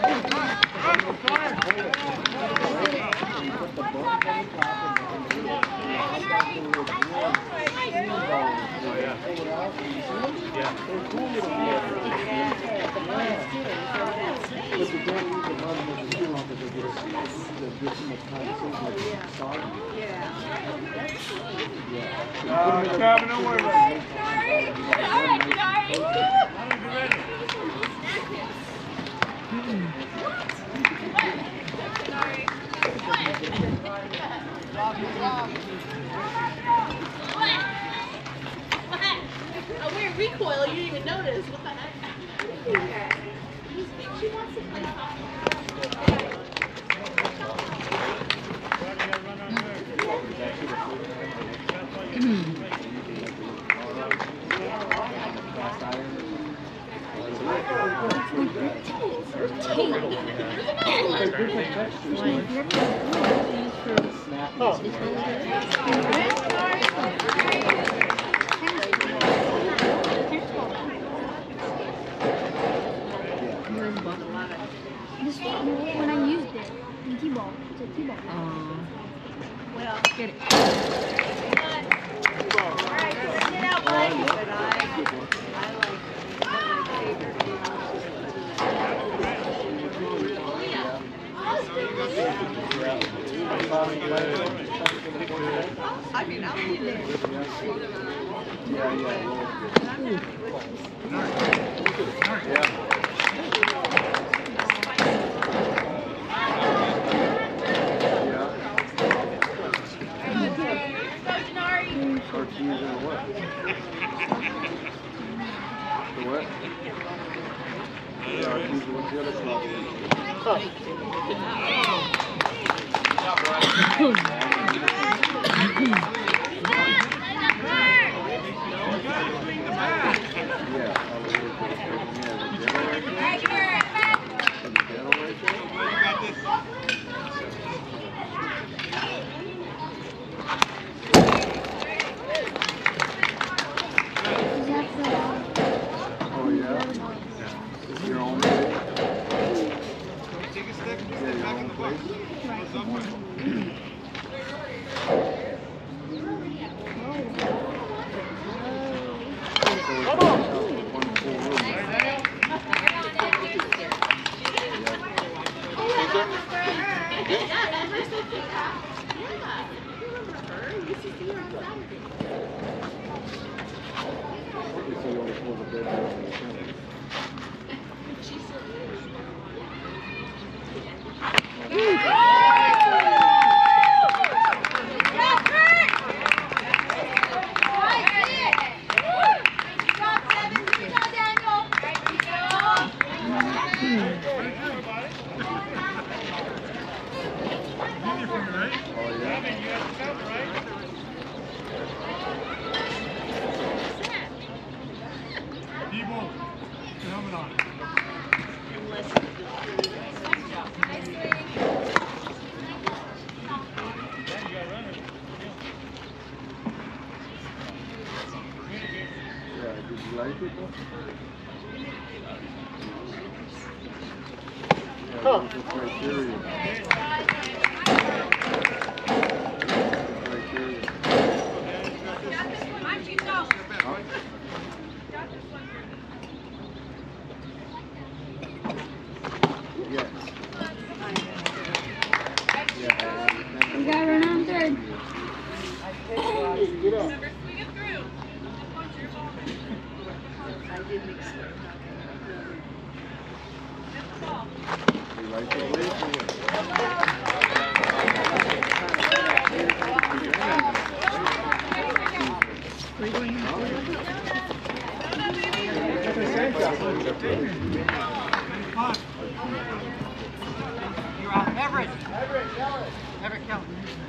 Calvin, don't worry about it. A weird recoil, you didn't even notice. What the heck? She wants to play. When I used it in T-ball, it's a T-ball. Well, Get it. alright, sit out, buddy. But I like I mean, I'll be there. Tortilla. Yeah, usually what's the other club? Oh yeah? Is your own place? Take a stick, Yeah, step your back in own the box. place? One full room. Okay, so you only pull the bed down and the ceiling. Oh yeah? Debo, helmet on. Yeah, did you like it though? Yeah, there's the criteria. Criteria. Huh? Yes. Yeah, I understand. We got run on third. Get up. You like the place or what? You're out. Everett. Everett Kelly.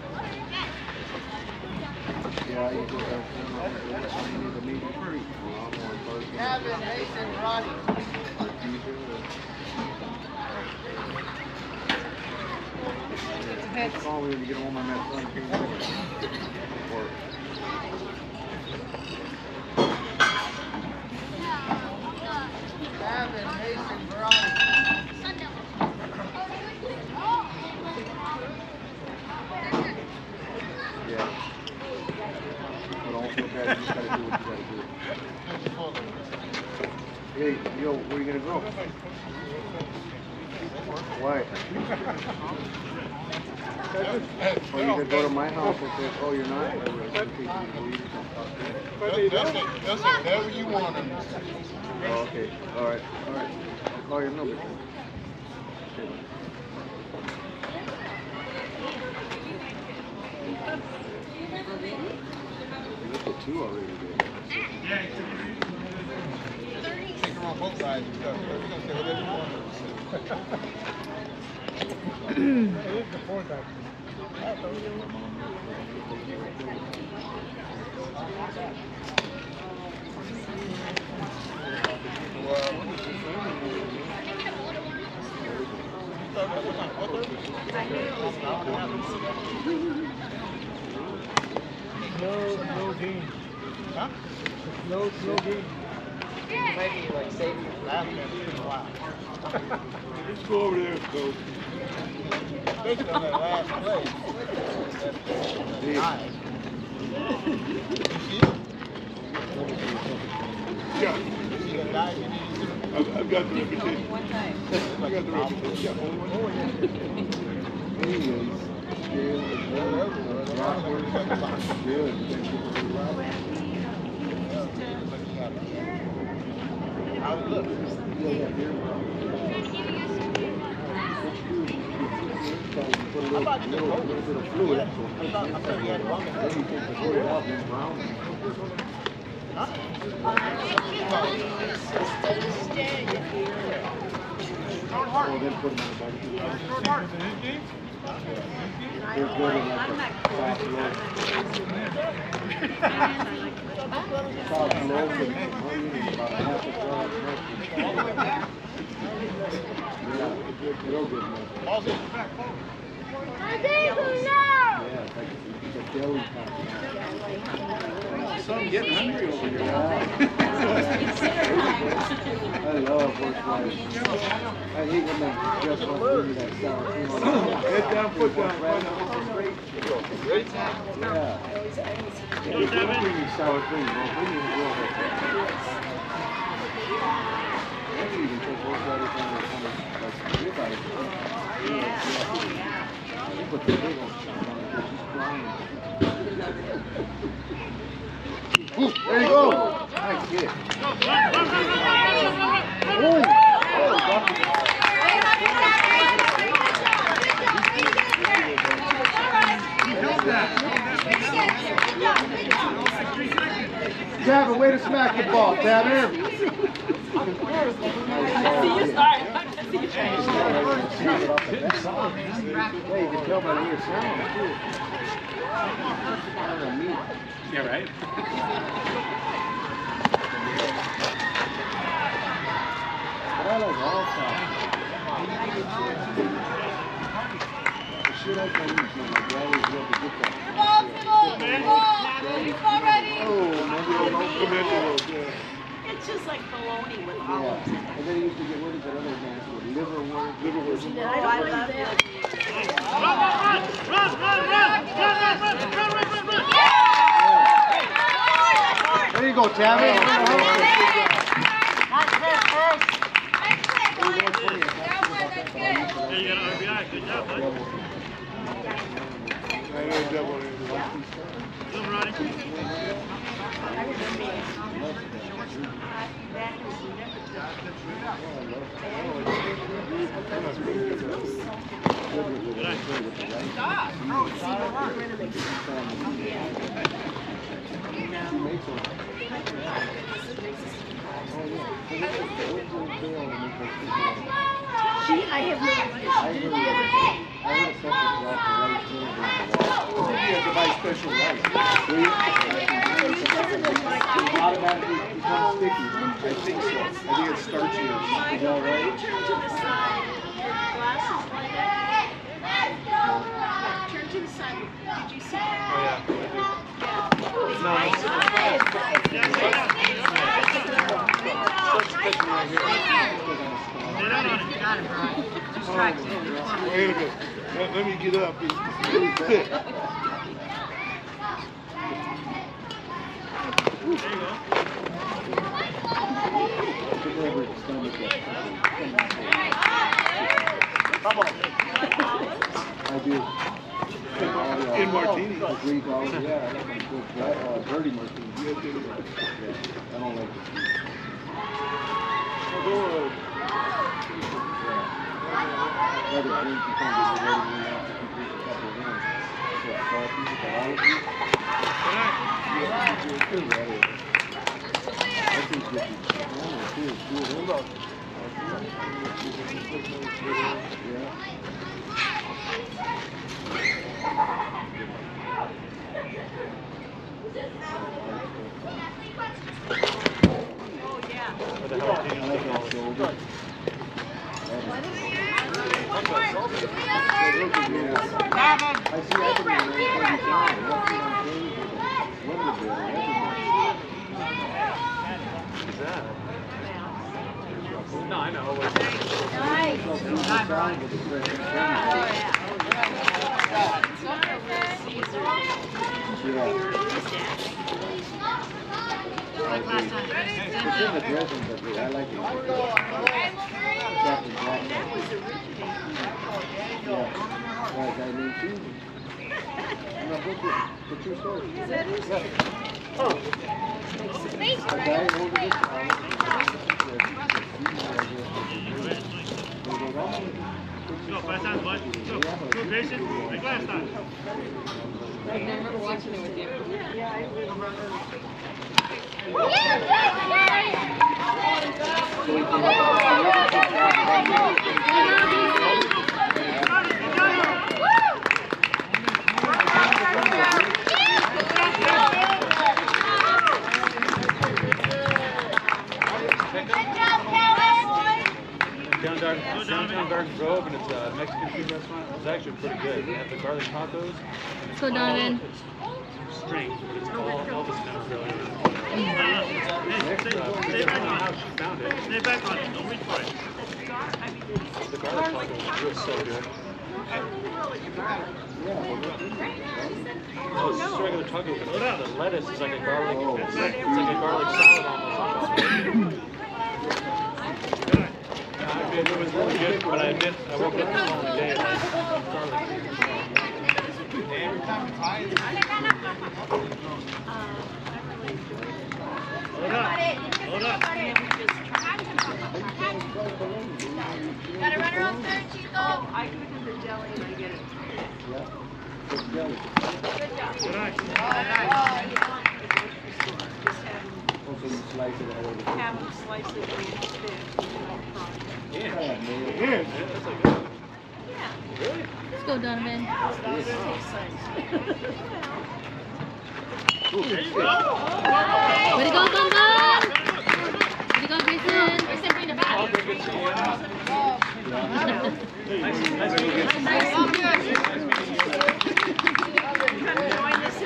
Yeah, you just have to need to meet the street. Gavin, Mason, Ronnie. Call me when you get home on that Sunday. Or Gavin, Mason, Ronnie. yeah. But also, guys, you just gotta do what you gotta do. Hey, yo, where you gonna go? Why? Oh, you gonna go to my house and say, oh, you're not? Or you're gonna take you to leave or something? They'll say whatever you want them to say. Oh, okay. All right. All right. I'll call your number. Okay. You looked at two already, dude. Take them on both sides and stuff. They're gonna say whatever you want them to say. It is the fourth actually. Slow game. Huh? Slow game. Maybe like saving your last man for a while. Just go over there, coach. Especially on that last play. Hey. Yeah. You see that dive you need to do? I've got the reputation. I got the reputation. Anyways, How's it look? I'm about to do a little bit of fluid. I thought you had it wrong. Then you take the fluid out and brown it. Huh? Oh, they put them on the barbecue. They're good in like a soft loaf. Soft loaf and onion and about half a jar of mustard. Yeah, real good mustard. Yeah, it's like a deli kind. So I'm getting hungry over here. I love horseradish. I hate when they just want to give me that sour cream on it. Head down, foot down. Yeah. If you don't bring me sour cream, don't bring me the real horseradish. I can even take horseradish on like ribeye. Yeah. You put the big old chunk on it, she's crying. Ooh, there you go. Nice hit. Tabby, way to smack the ball, Tabby. I see you start. I see you change. Hey, you can tell by the ear sound, too. Yeah, right? But I like all sounds. The shit I can use, my dad was able to get that. It's just like bologna with Yeah. olives. And then he used to get rid of that other nasty one, liverwurst. Oh, I love that. There you go, Tabby. You got an RBI. Good job, bud. Come, Ronnie. I have never special rice. Automatically becomes sticky. I think so. I think it's starchy or something. Is that right? turn to the side. Your glasses like that. Turn to the side. Did you see that? Oh, yeah. Got it, Brian. Two strikes. Wait a minute. Let me get up. It's really thick. I do. In martini. Greek olive, yeah. I like them good. Dirty martini. I don't like it. Other drinks you can't get the ready when you have to complete a couple of rooms. So salty with the olive juice. Yeah, it's good, right? I think this is one or two. Two of them. Yeah. Oh, yeah. What the hell? I like that shoulder. I see No, I know. Like last time. It's in the dressing, but I like it. Captain Jack. That was originating. Yeah. Guy named Susan. No, the true story. That is Yeah. Oh. A guy ordered this Go, fast hands, bud. Go, Grayson. Like last time. I remember watching it with you. Yeah, I remember. Downtown Garden Grove, and it's a Mexican food restaurant. It's actually pretty good. They have the garlic tacos. Let's go, Donovan. It's strange, but it's all Elvis Venezuela. Stay back on How it. she found it. Stay back on it. Don't reach for it. The garlic taco is so good. Oh, it's just a regular taco, but the lettuce is like a garlic. It's like a garlic salad almost. It was really good, but I admit I woke up the following day and I had garlic. Every time it's high, Hold up. Got a runner on third, Chico. I could have the jelly and I get it. Good job. Good night. Also, you slice it out of the Have them slice it and stick. Let's go, Donovan. There you go. Way to go, Bumba! Way to go, Grayson. Grayson, bring it back. I'll take it to you. Nice meeting you. Come join us in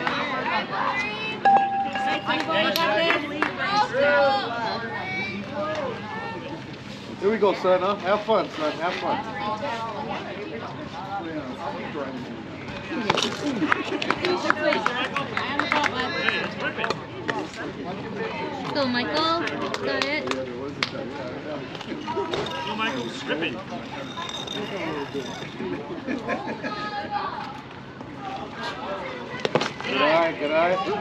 Here we go, son, huh? Have fun, son. Have fun. Let's go, Michael. Got it. Go, Michael. Strip it. Good eye, good eye.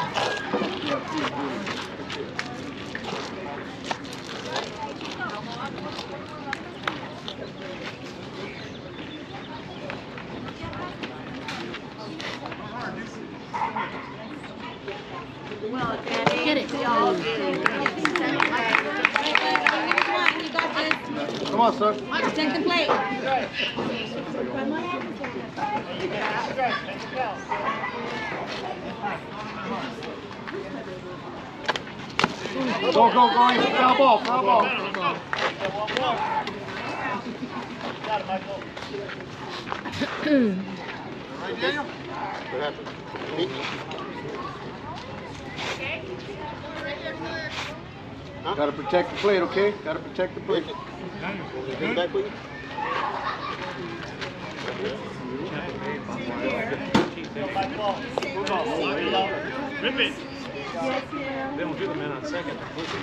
Well, Daddy, Get it. we all do. Come on, son. Protect the plate. Go, go, go. Foul ball, foul ball. right, Daniel? What happened? Gotta protect the plate, okay? Gotta protect the plate. Get back, please. Rip it. They don't do the man on second.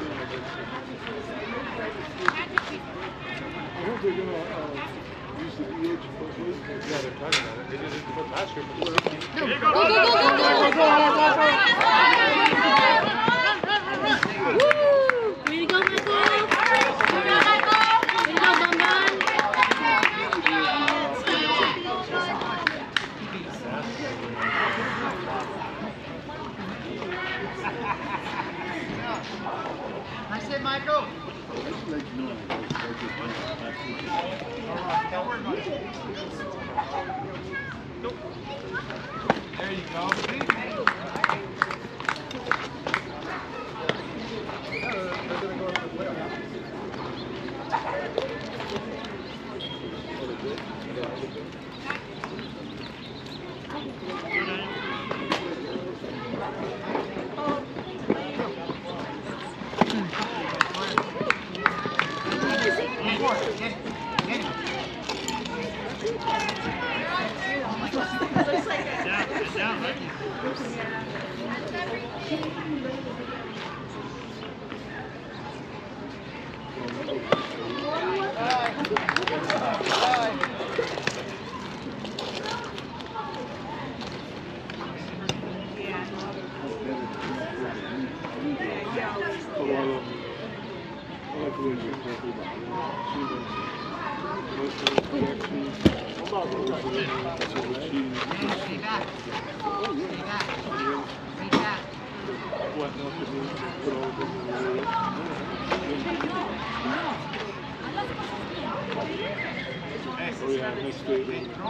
Yeah, they're talking about it. They did it for last year, but There you Go, go, go, go, go. Woo! Way to go, Michael. Way to go, Bumba. Nice hit, Michael. There you go. Down, right? what not to do, put all the rules. Oh yeah, next week.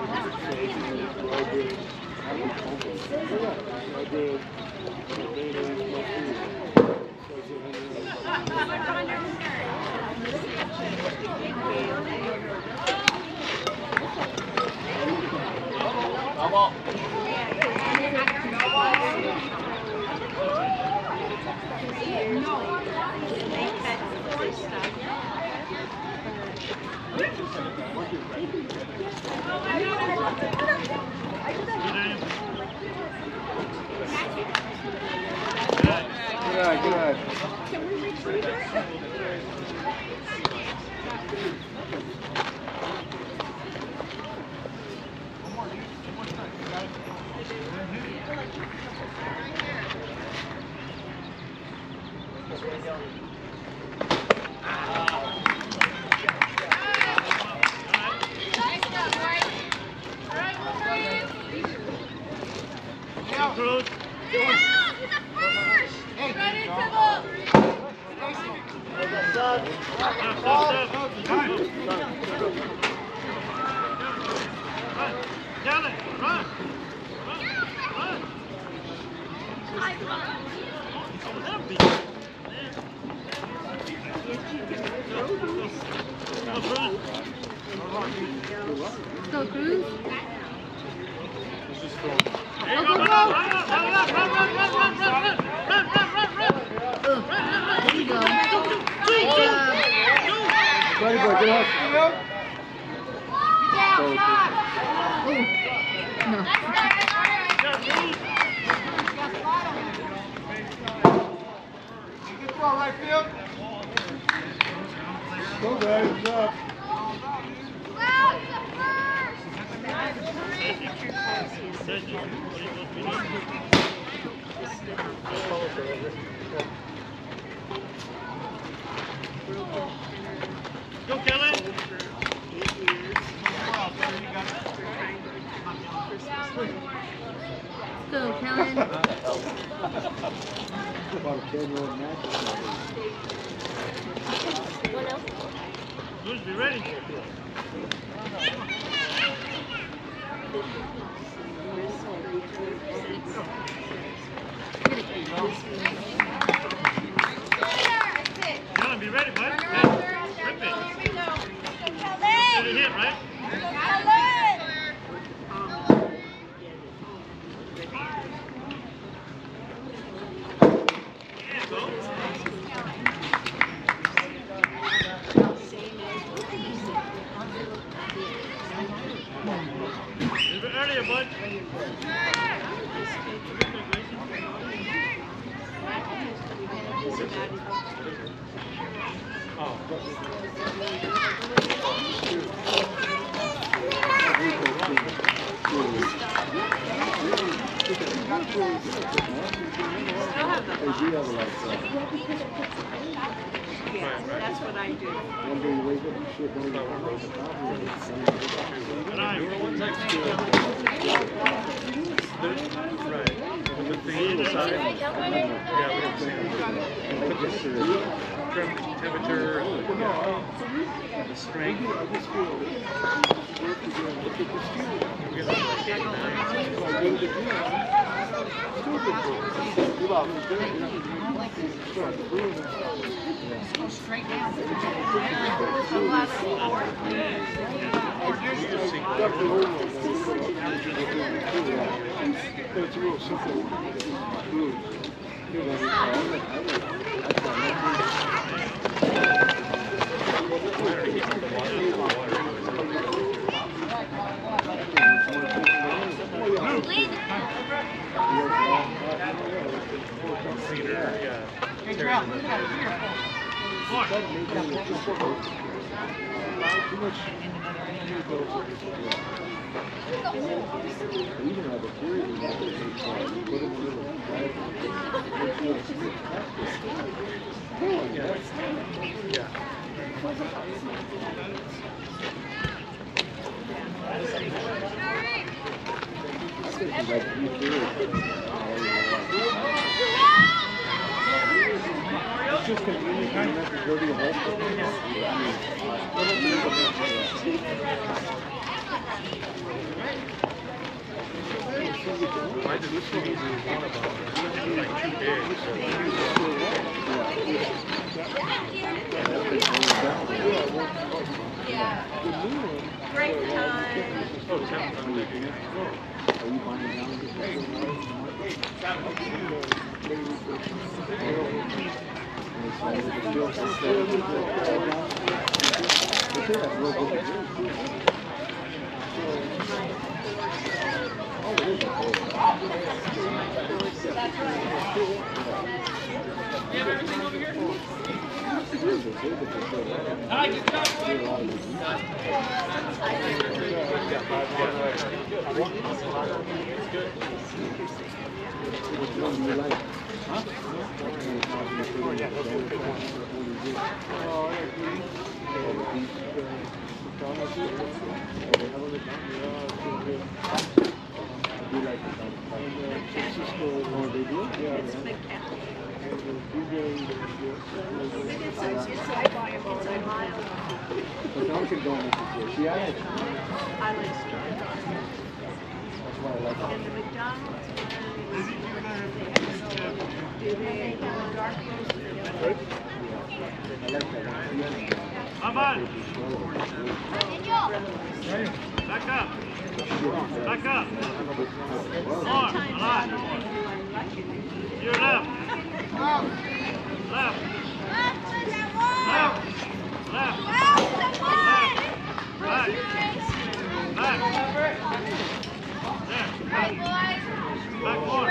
Good. Can we retrieve it? Go, Cruz. Go, go, go. There you go. Good job. Ready, boy, good hustle. No. Good throw, right field. Go, guys, good job. Go, Kelly! Go, Kellen. About a 10-year-old match. Who's be ready? Kelly, be ready, bud. Hey, rip it. Get it hit, right? Yeah, go. A little bit earlier, bud. That's what I do. One day you wake up and shit, don't even know what the problem is. Right. With the thing inside. Yeah, we don't see it. Put the temperature, the strength. We get like Go straight down. A lot of It's real simple. It's just convenient when you have to go to your home. I did this one is one of them. It's like too big. Yeah. Break time. Oh, it's having fun making it. Are you buying down this? Come on. Back up. Back up. More. A lot. You're left. Left. Left. Left. Left. Back. Back. There. Back more.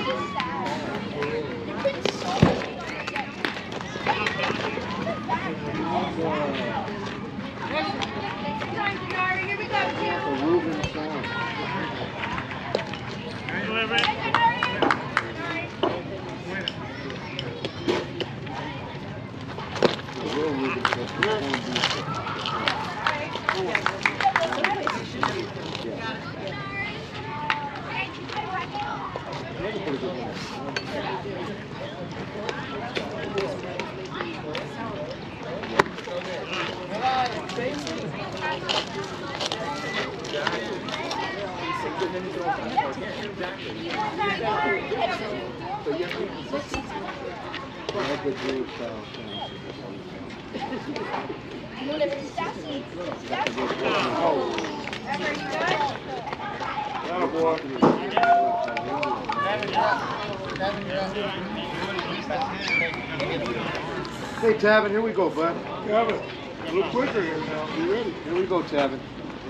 Here we go, Jim. Go, Everett. Hey, Tavin, here we go, bud. Tavin, a little quicker here now. You ready? Here we go, Tavin.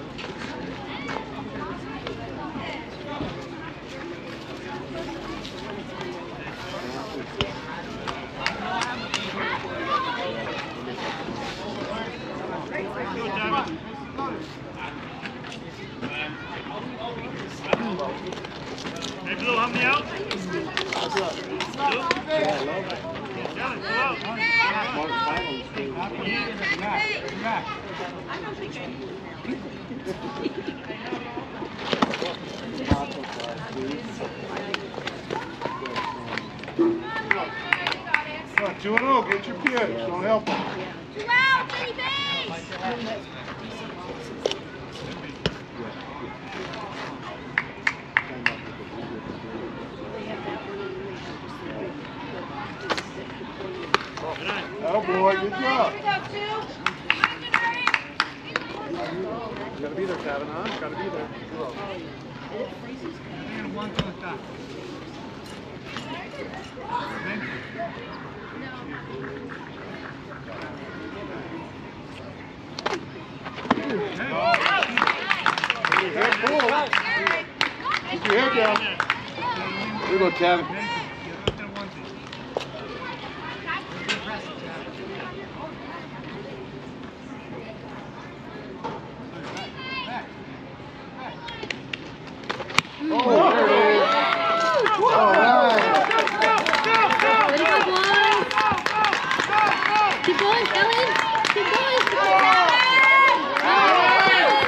Hey, Blue, help me out. Come on, 2-0, get your pitch. Don't help them. 2 out, Jenny Bates! Oh boy, good job. Here we go, 2. Gotta be there, Tavin, huh? Gotta be there. And one to the top. Keep your head down. Here we go, Tavin. Oh, there it is. All right. Ready for boys? Keep going, Ellen. Keep going. Go,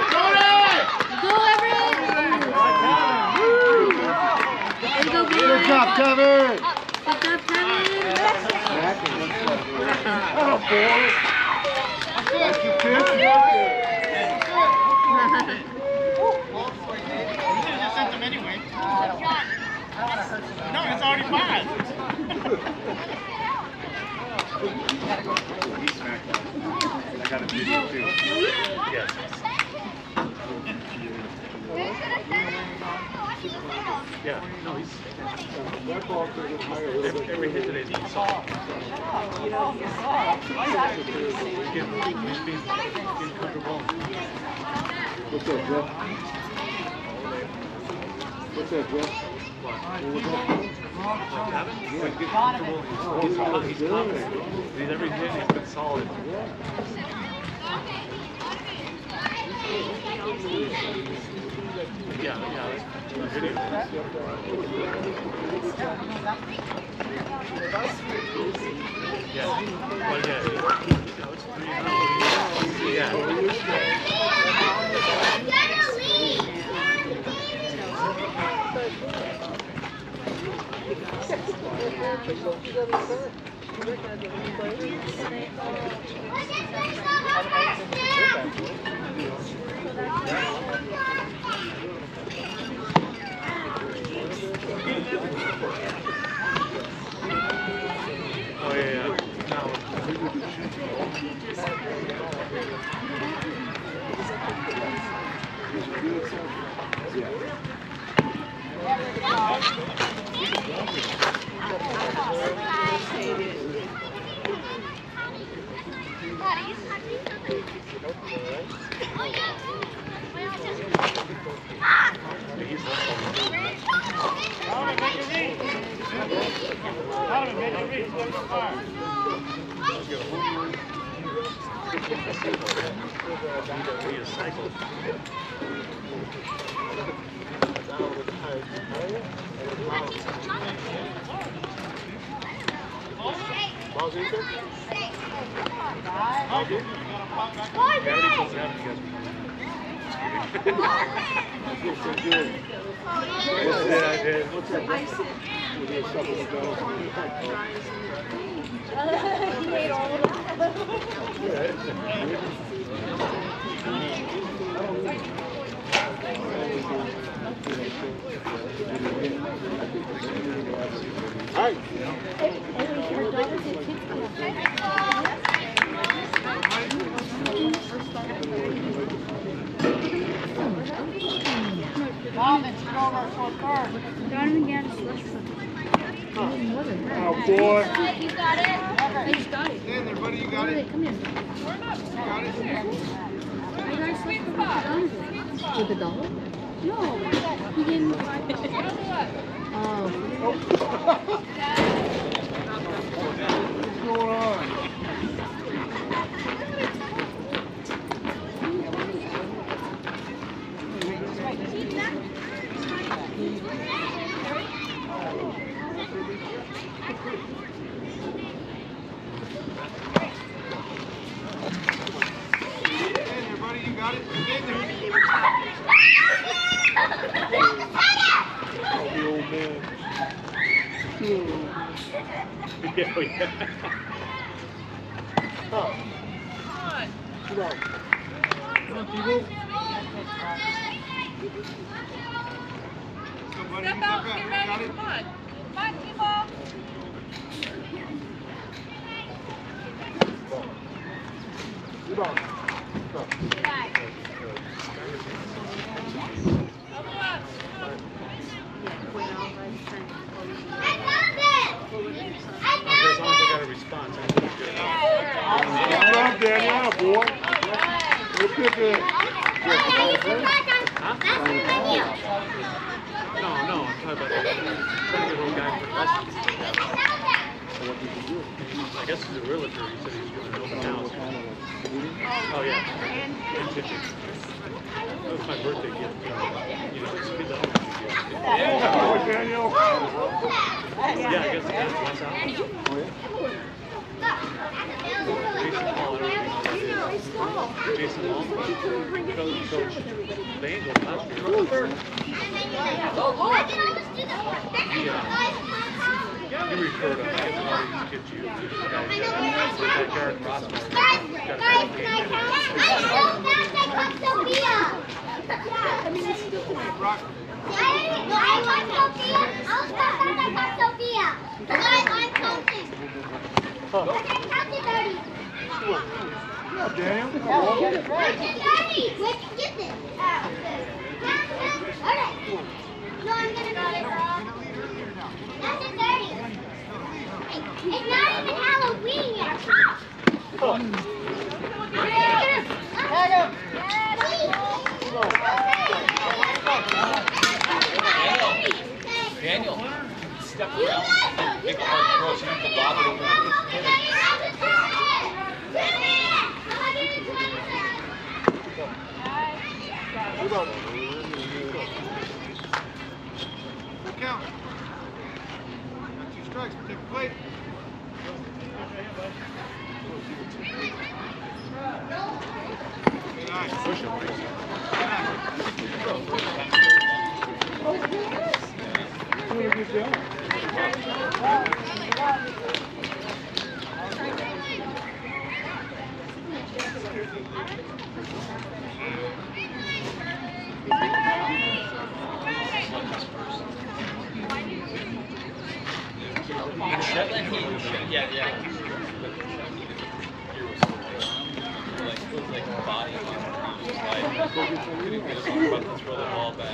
Everett. There you go, boys. Good job. got a video too. Yes. Yeah, no, he's every hit today is being solid. He's being comfortable. What's up, Jeff? What's up, Jeff? He's comfortable. He's confident. He's every hit he's been solid. Yeah. Video. Yeah. Well, yeah. It's 300. Yeah. Oh yeah. Now. Oh, boy. You got it? I just got it. Stand there, buddy, you got it. Come here. You got it? I got something with a dollar? No. He gave me $5. Oh. What's going on? Yeah, oh, yeah. Come on. Come on, T-Boo. Step out, get ready, come on. Come on, T-Ball. T-Ball. As long as I got a response, I'm pretty good. Good job, Danielle, boy. Look at that. Huh? No, I'm talking about trying to get a little guy for lessons. I guess he's a realtor. He said he's going to open a house. Oh, yeah. And tickets. That was my birthday gift. You know, it's $50 gift. Oh, Danielle. Yeah, I guess that's what's out. Jason Long, coach the Angels last year. He referred him. I guess all these kids you. That Jared Rossman. job, Daniel. Daddy, where'd you get this? Okay. No, I'm gonna go it, bro. That's a 30. It's not even Halloween yet. Daniel, step around, make a hard throw so you can lob it over. Good count. Got 2 strikes, take a plate. Nice. Push him. Doing a good job. Yeah, yeah. Like body on the ground, just like, couldn't get us on about to throw the ball back.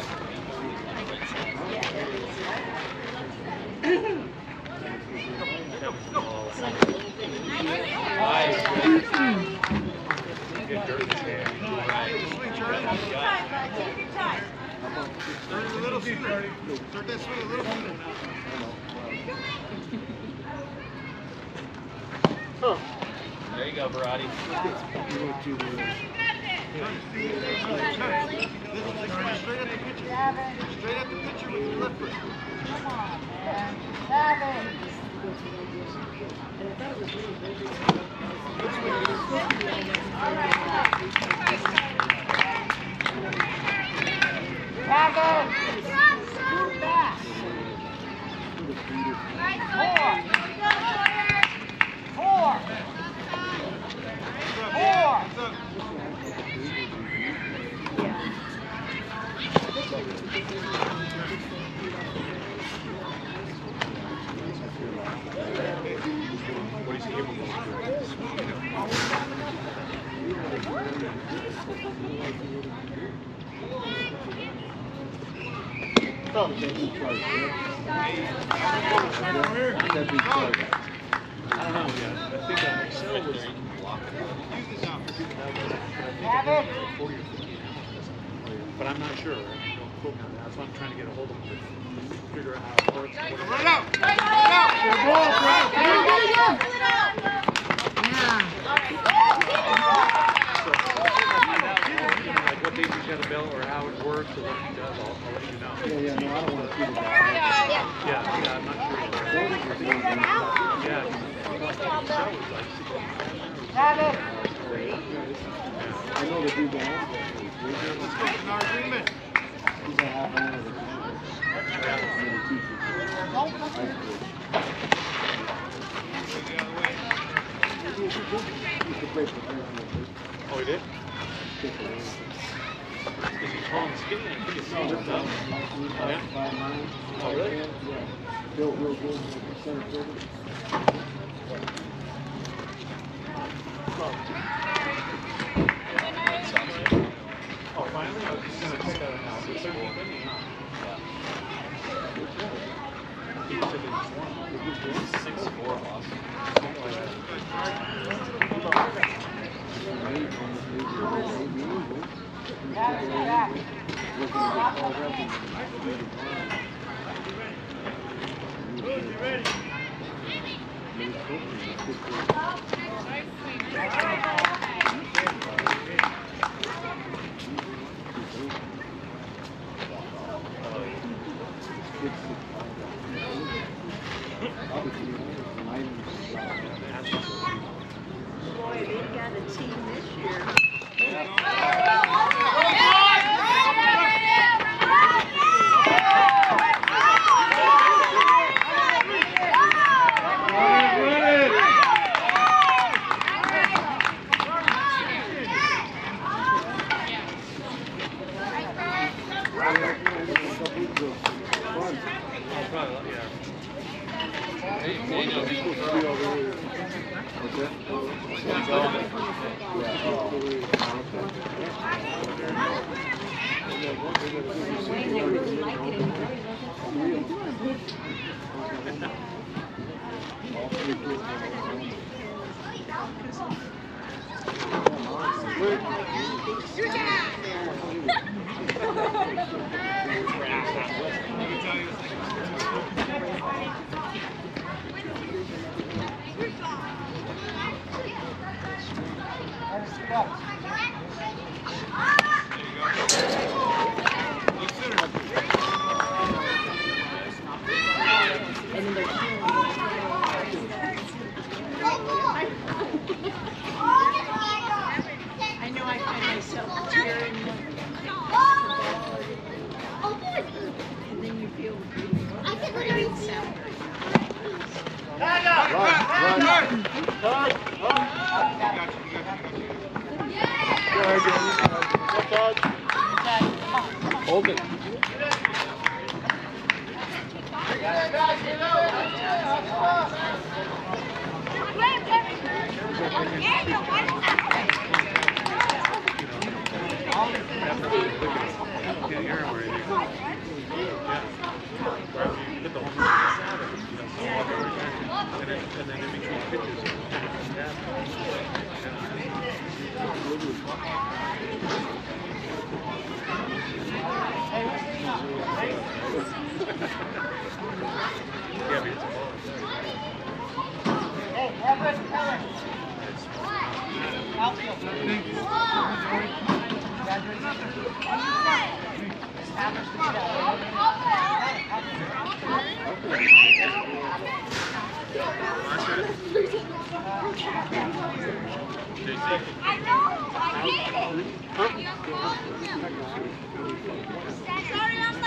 Start a little sooner. Start that swing a little sooner. There you go, Barati. Straight at the pitcher. Straight at the pitcher with your left foot. Come on, man. 40 but I'm not sure. Don't quote me on that. That's why I'm trying to get a hold of him to figure out how it works. Run it out! Like what days he's got a bell or how it works or what he does, I'll let you know. Yeah, no, I don't want to see the guy. Yeah, I'm not sure. I know the dude down. Our agreement. He's a half hour of the Oh, he did? Is he tall and skinny? I think it's tall. Oh, yeah? Oh, really? Yeah. Built real good. Center fielder. Oh, finally? I was just going to check that out. It's 13th inning, huh? He said that he's won. 6-4 loss. Boy, they've got a team this year. Yeah. I know I find myself cheering. And then you feel great sound. Hold it. And then in between pitches, I know, I get it. Sorry, I'm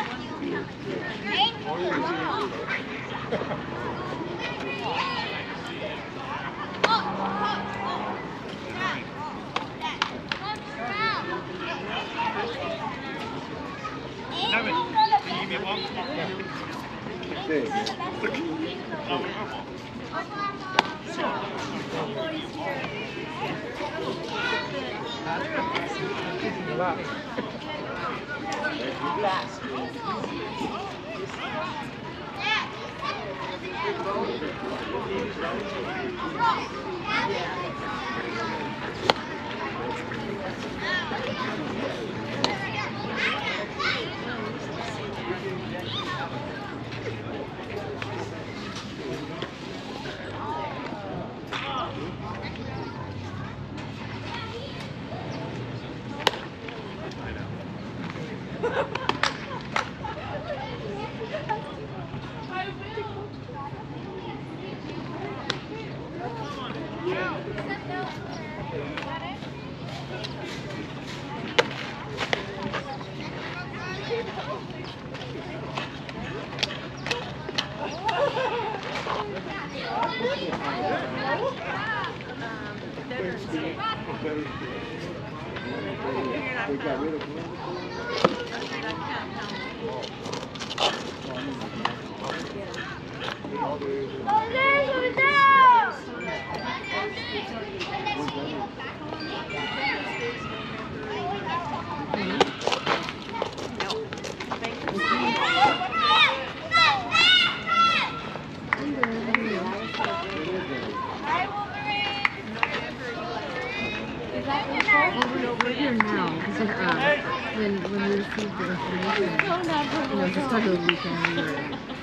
We're here now because when we received the information, just started the weekend, we were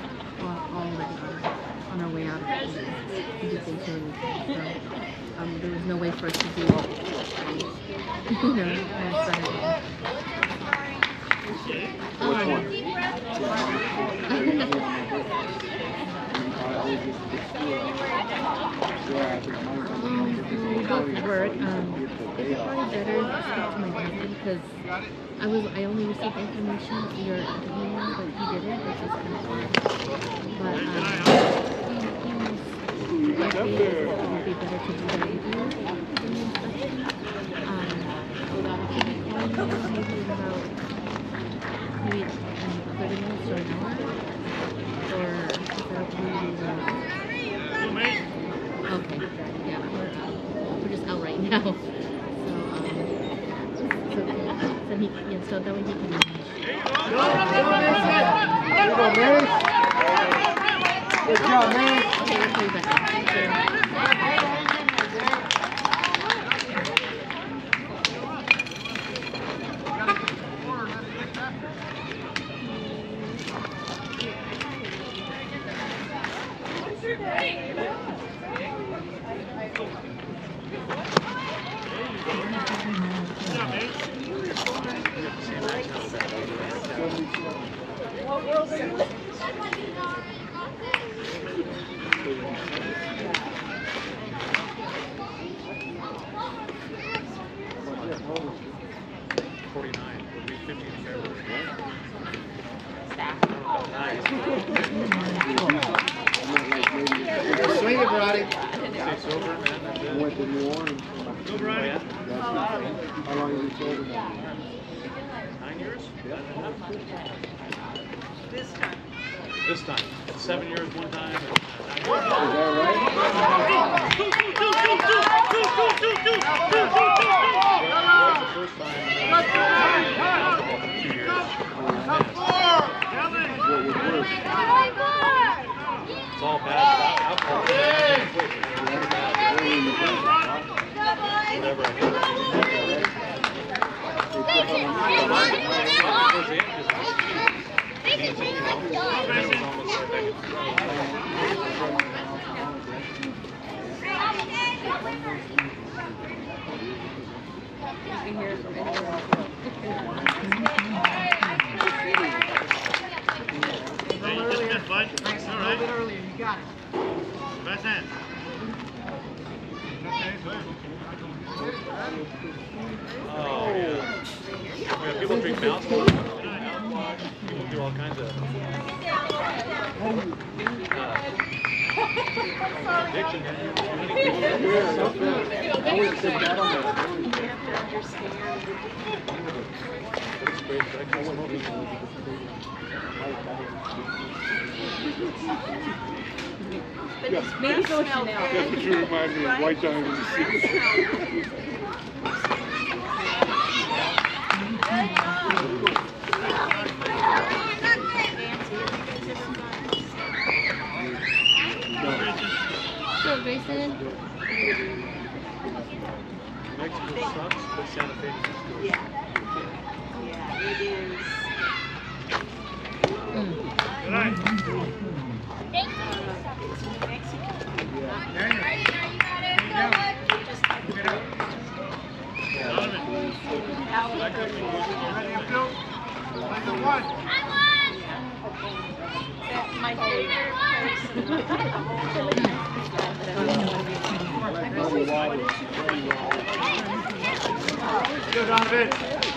all on our way out of the station. So there was no way for us to do about work, it's probably better to speak to my husband because I only received the information that you're interviewing, but he didn't, which is kind of hard. But he was it would be better to do the interview in the inspection. Could you call me maybe in about 30 minutes or an hour? Or is that okay, yeah, we're just out right now. So that way he can. Good job, man. Okay, we'll call you back. Thank you. 50 in February. Swing it, Brody. Stay sober, man. That's I it. went to New Orleans for my Oh, yeah? How long have you been sober now? 9 years? This time. This time. 7 years one time. And 9 years. Is that right? The first time. And then alcohol for 2 years. What was worse? It's all bad. Alcohol. Whatever I did. Nice, a little bit earlier. You got it. Best hand. Oh, yeah. People drink mouthwash. People do all kinds of addiction. I always sit down on that. It's great, but I can't smoke it. Maybe go Chanel. That's what you remind me of White Diamond in the Sea. So, Grayson? Mexico sucks, but Santa Fe is good. Yeah. Yeah, it is. Good night. My favorite place in the Go, Donovan.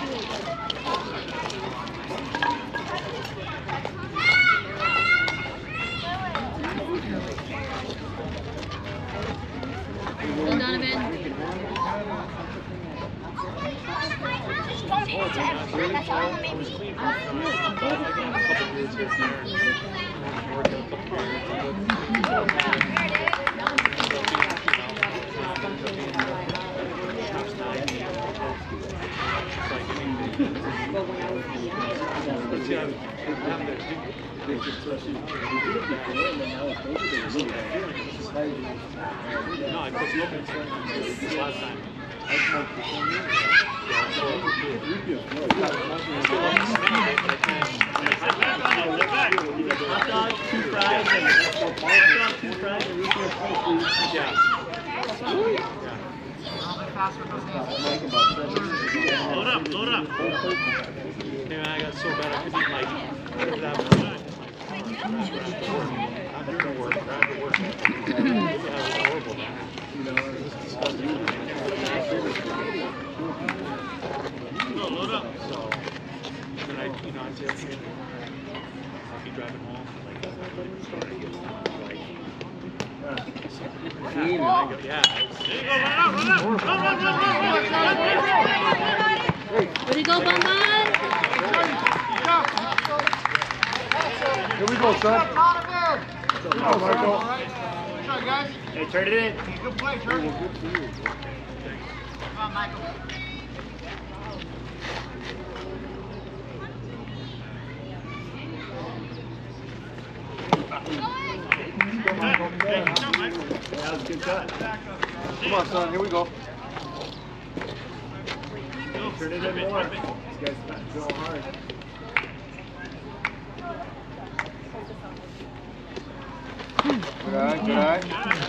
Go, Donovan. No, I quit smoking this last time. I smoked for 10 years. Hot dog, 2 fries, and hot dog, 2 fries, and root beer coffee. Yeah. Load up, load up. Man, I got so bad I couldn't eat like that much. I'm here to work, drive to work. Yeah, it was horrible, man. Load up. So, then I'd say, okay, I'll be driving home, like, starting to get like, yeah, There you go, run out, run out. Run. Where'd he go, Bonbon? Here we go, son. Good Come on, Michael. try, guys. Hey, turn it in. Good play, Turkey. Good for you. Come on, Michael. That was a good cut. Come on, son. Here we go. Turn it in more. This guy's going hard. Good eye, good eye.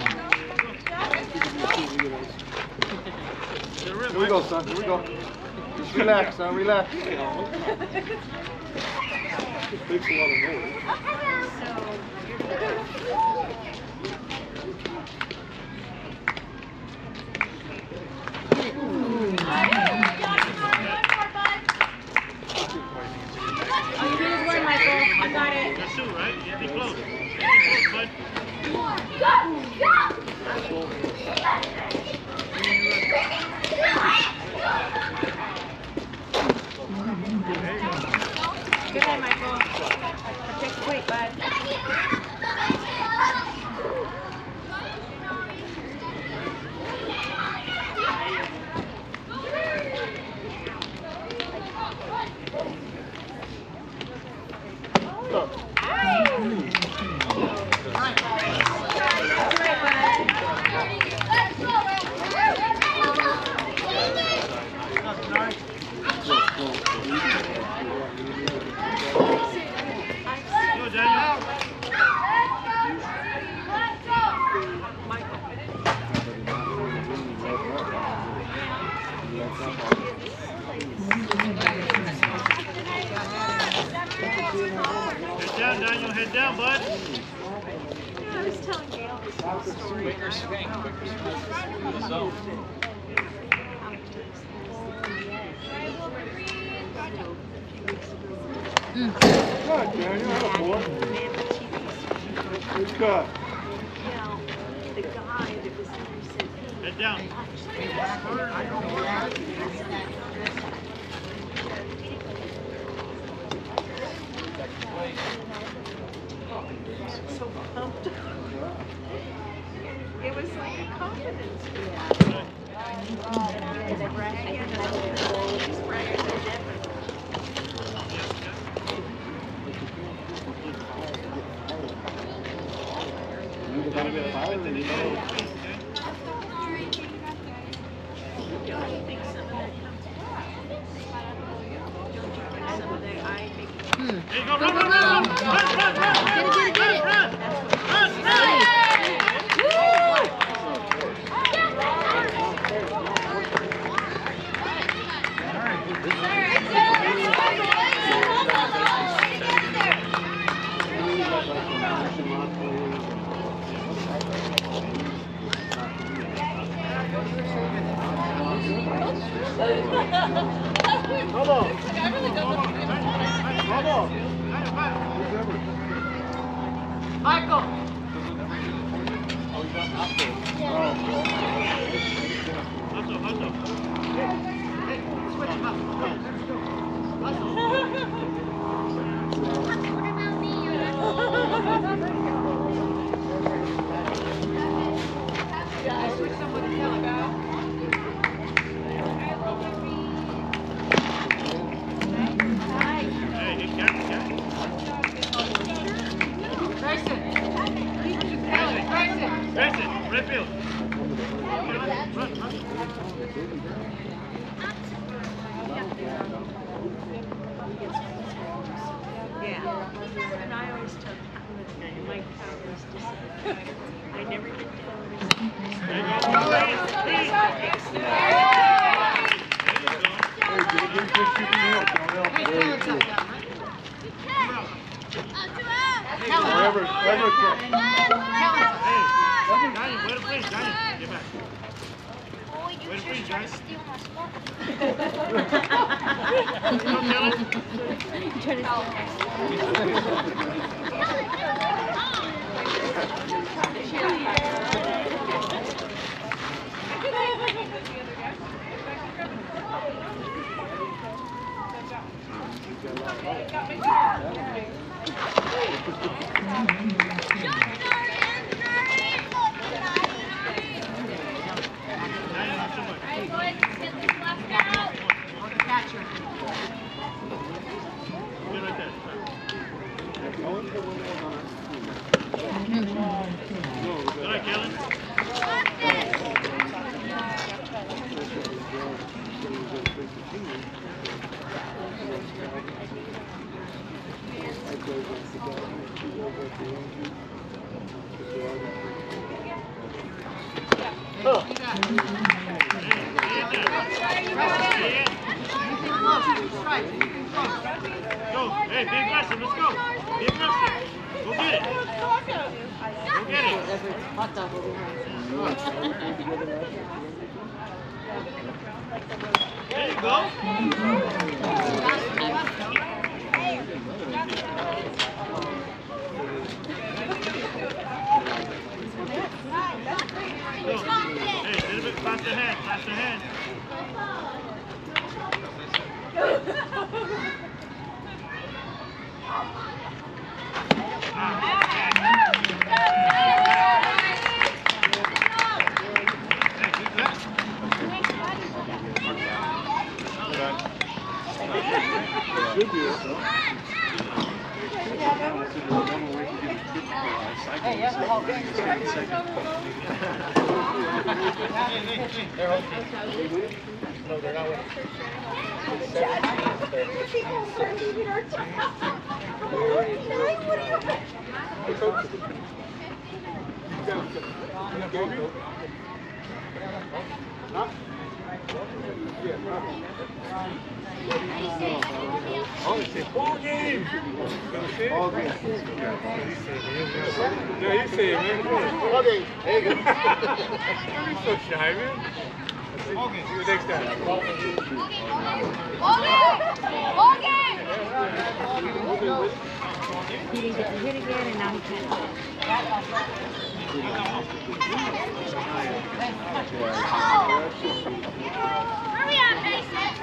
Here we go, son. Here we go. Just relax, son. Relax. It takes a lot of noise. Daniel, head down, bud. I was telling Gail this whole story. Quicker swing, quicker swing. Through the zone. Good, Daniel. Have a boy. Good cut. The guy that was there said, Head down. so pumped. It was like a confidence boost. And bragging and he's bragging and everything. You gotta get fired, you know. Don't you think some of that comes from? Don't you think some of that I think There you go, Go, run, go, run, go. run, run, run, run, Get it, get it, get it. run, run, run. Michael! Hustle. Switch him up. Switch someone to Kelly. Hey, get careful. Grayson! Grayson! Grayson, right field. Run. Yeah. And I always tell Mike Powers to say, I never did tell him. There you go. Wherever it's from. Daniel, way to play, Daniel. Get back. Oh, you Way to just play, tried to guys. steal my spot. Good night, Kellen. Go. Hey, be aggressive. Let's go. Be aggressive. Go get it. Go get it. There you go. Go. Hey, a little bit faster hand. Faster hand. Good deal. Hey, you have a whole game. No, they're not winning. People weren't even our job. Yeah. Oh, they say ball game. Ball game. Yeah, he's saying, man. Ball game. There you go. Don't be so shy, man. Ball game. See you next time. Ball game! Ball game! He didn't get to hit again, and now he can't. Hurry up, Mason!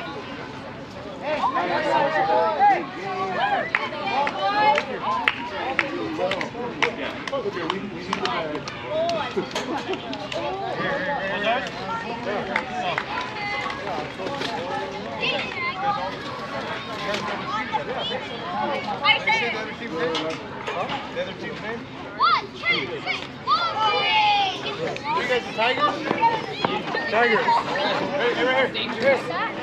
The other team's name? 1, 2, 3, 4, 3! You guys the Tigers? Tigers. Hey, right here.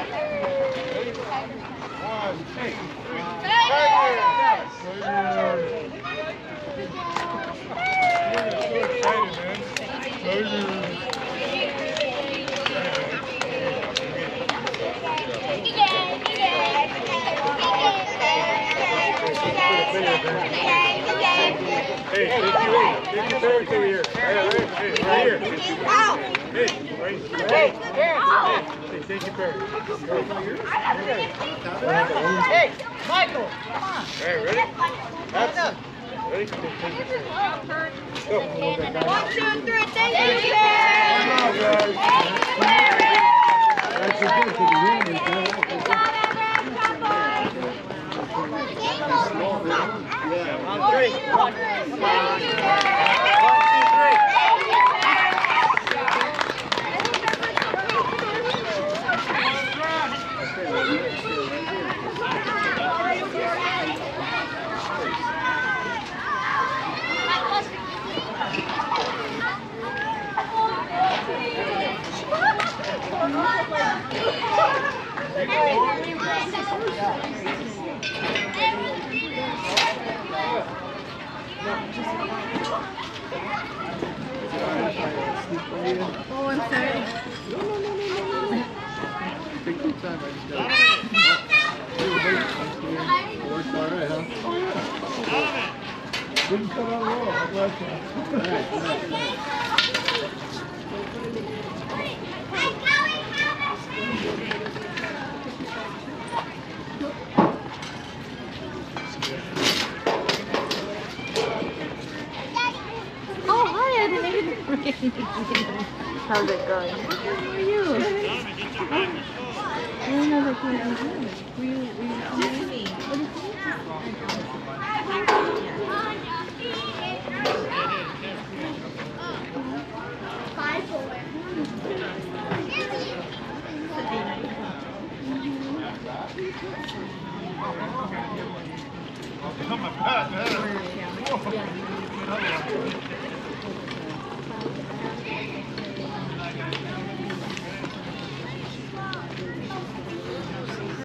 Hey, take your parents over here. Right here. Hey, right here. Hey, take your parents. Hey, Michael, come on. All right, ready? That's up. Ready? Go. 1, 2, 3, thank you, That's a good to the end. On 3. 1, 2, Oh, I'm sorry. Take your time, I just got worked all right, huh? Didn't cut out at all, like last time. Oh, hi, I didn't even. How's it going? How are you? I didn't know that you were here. Were you coming? What is Come on,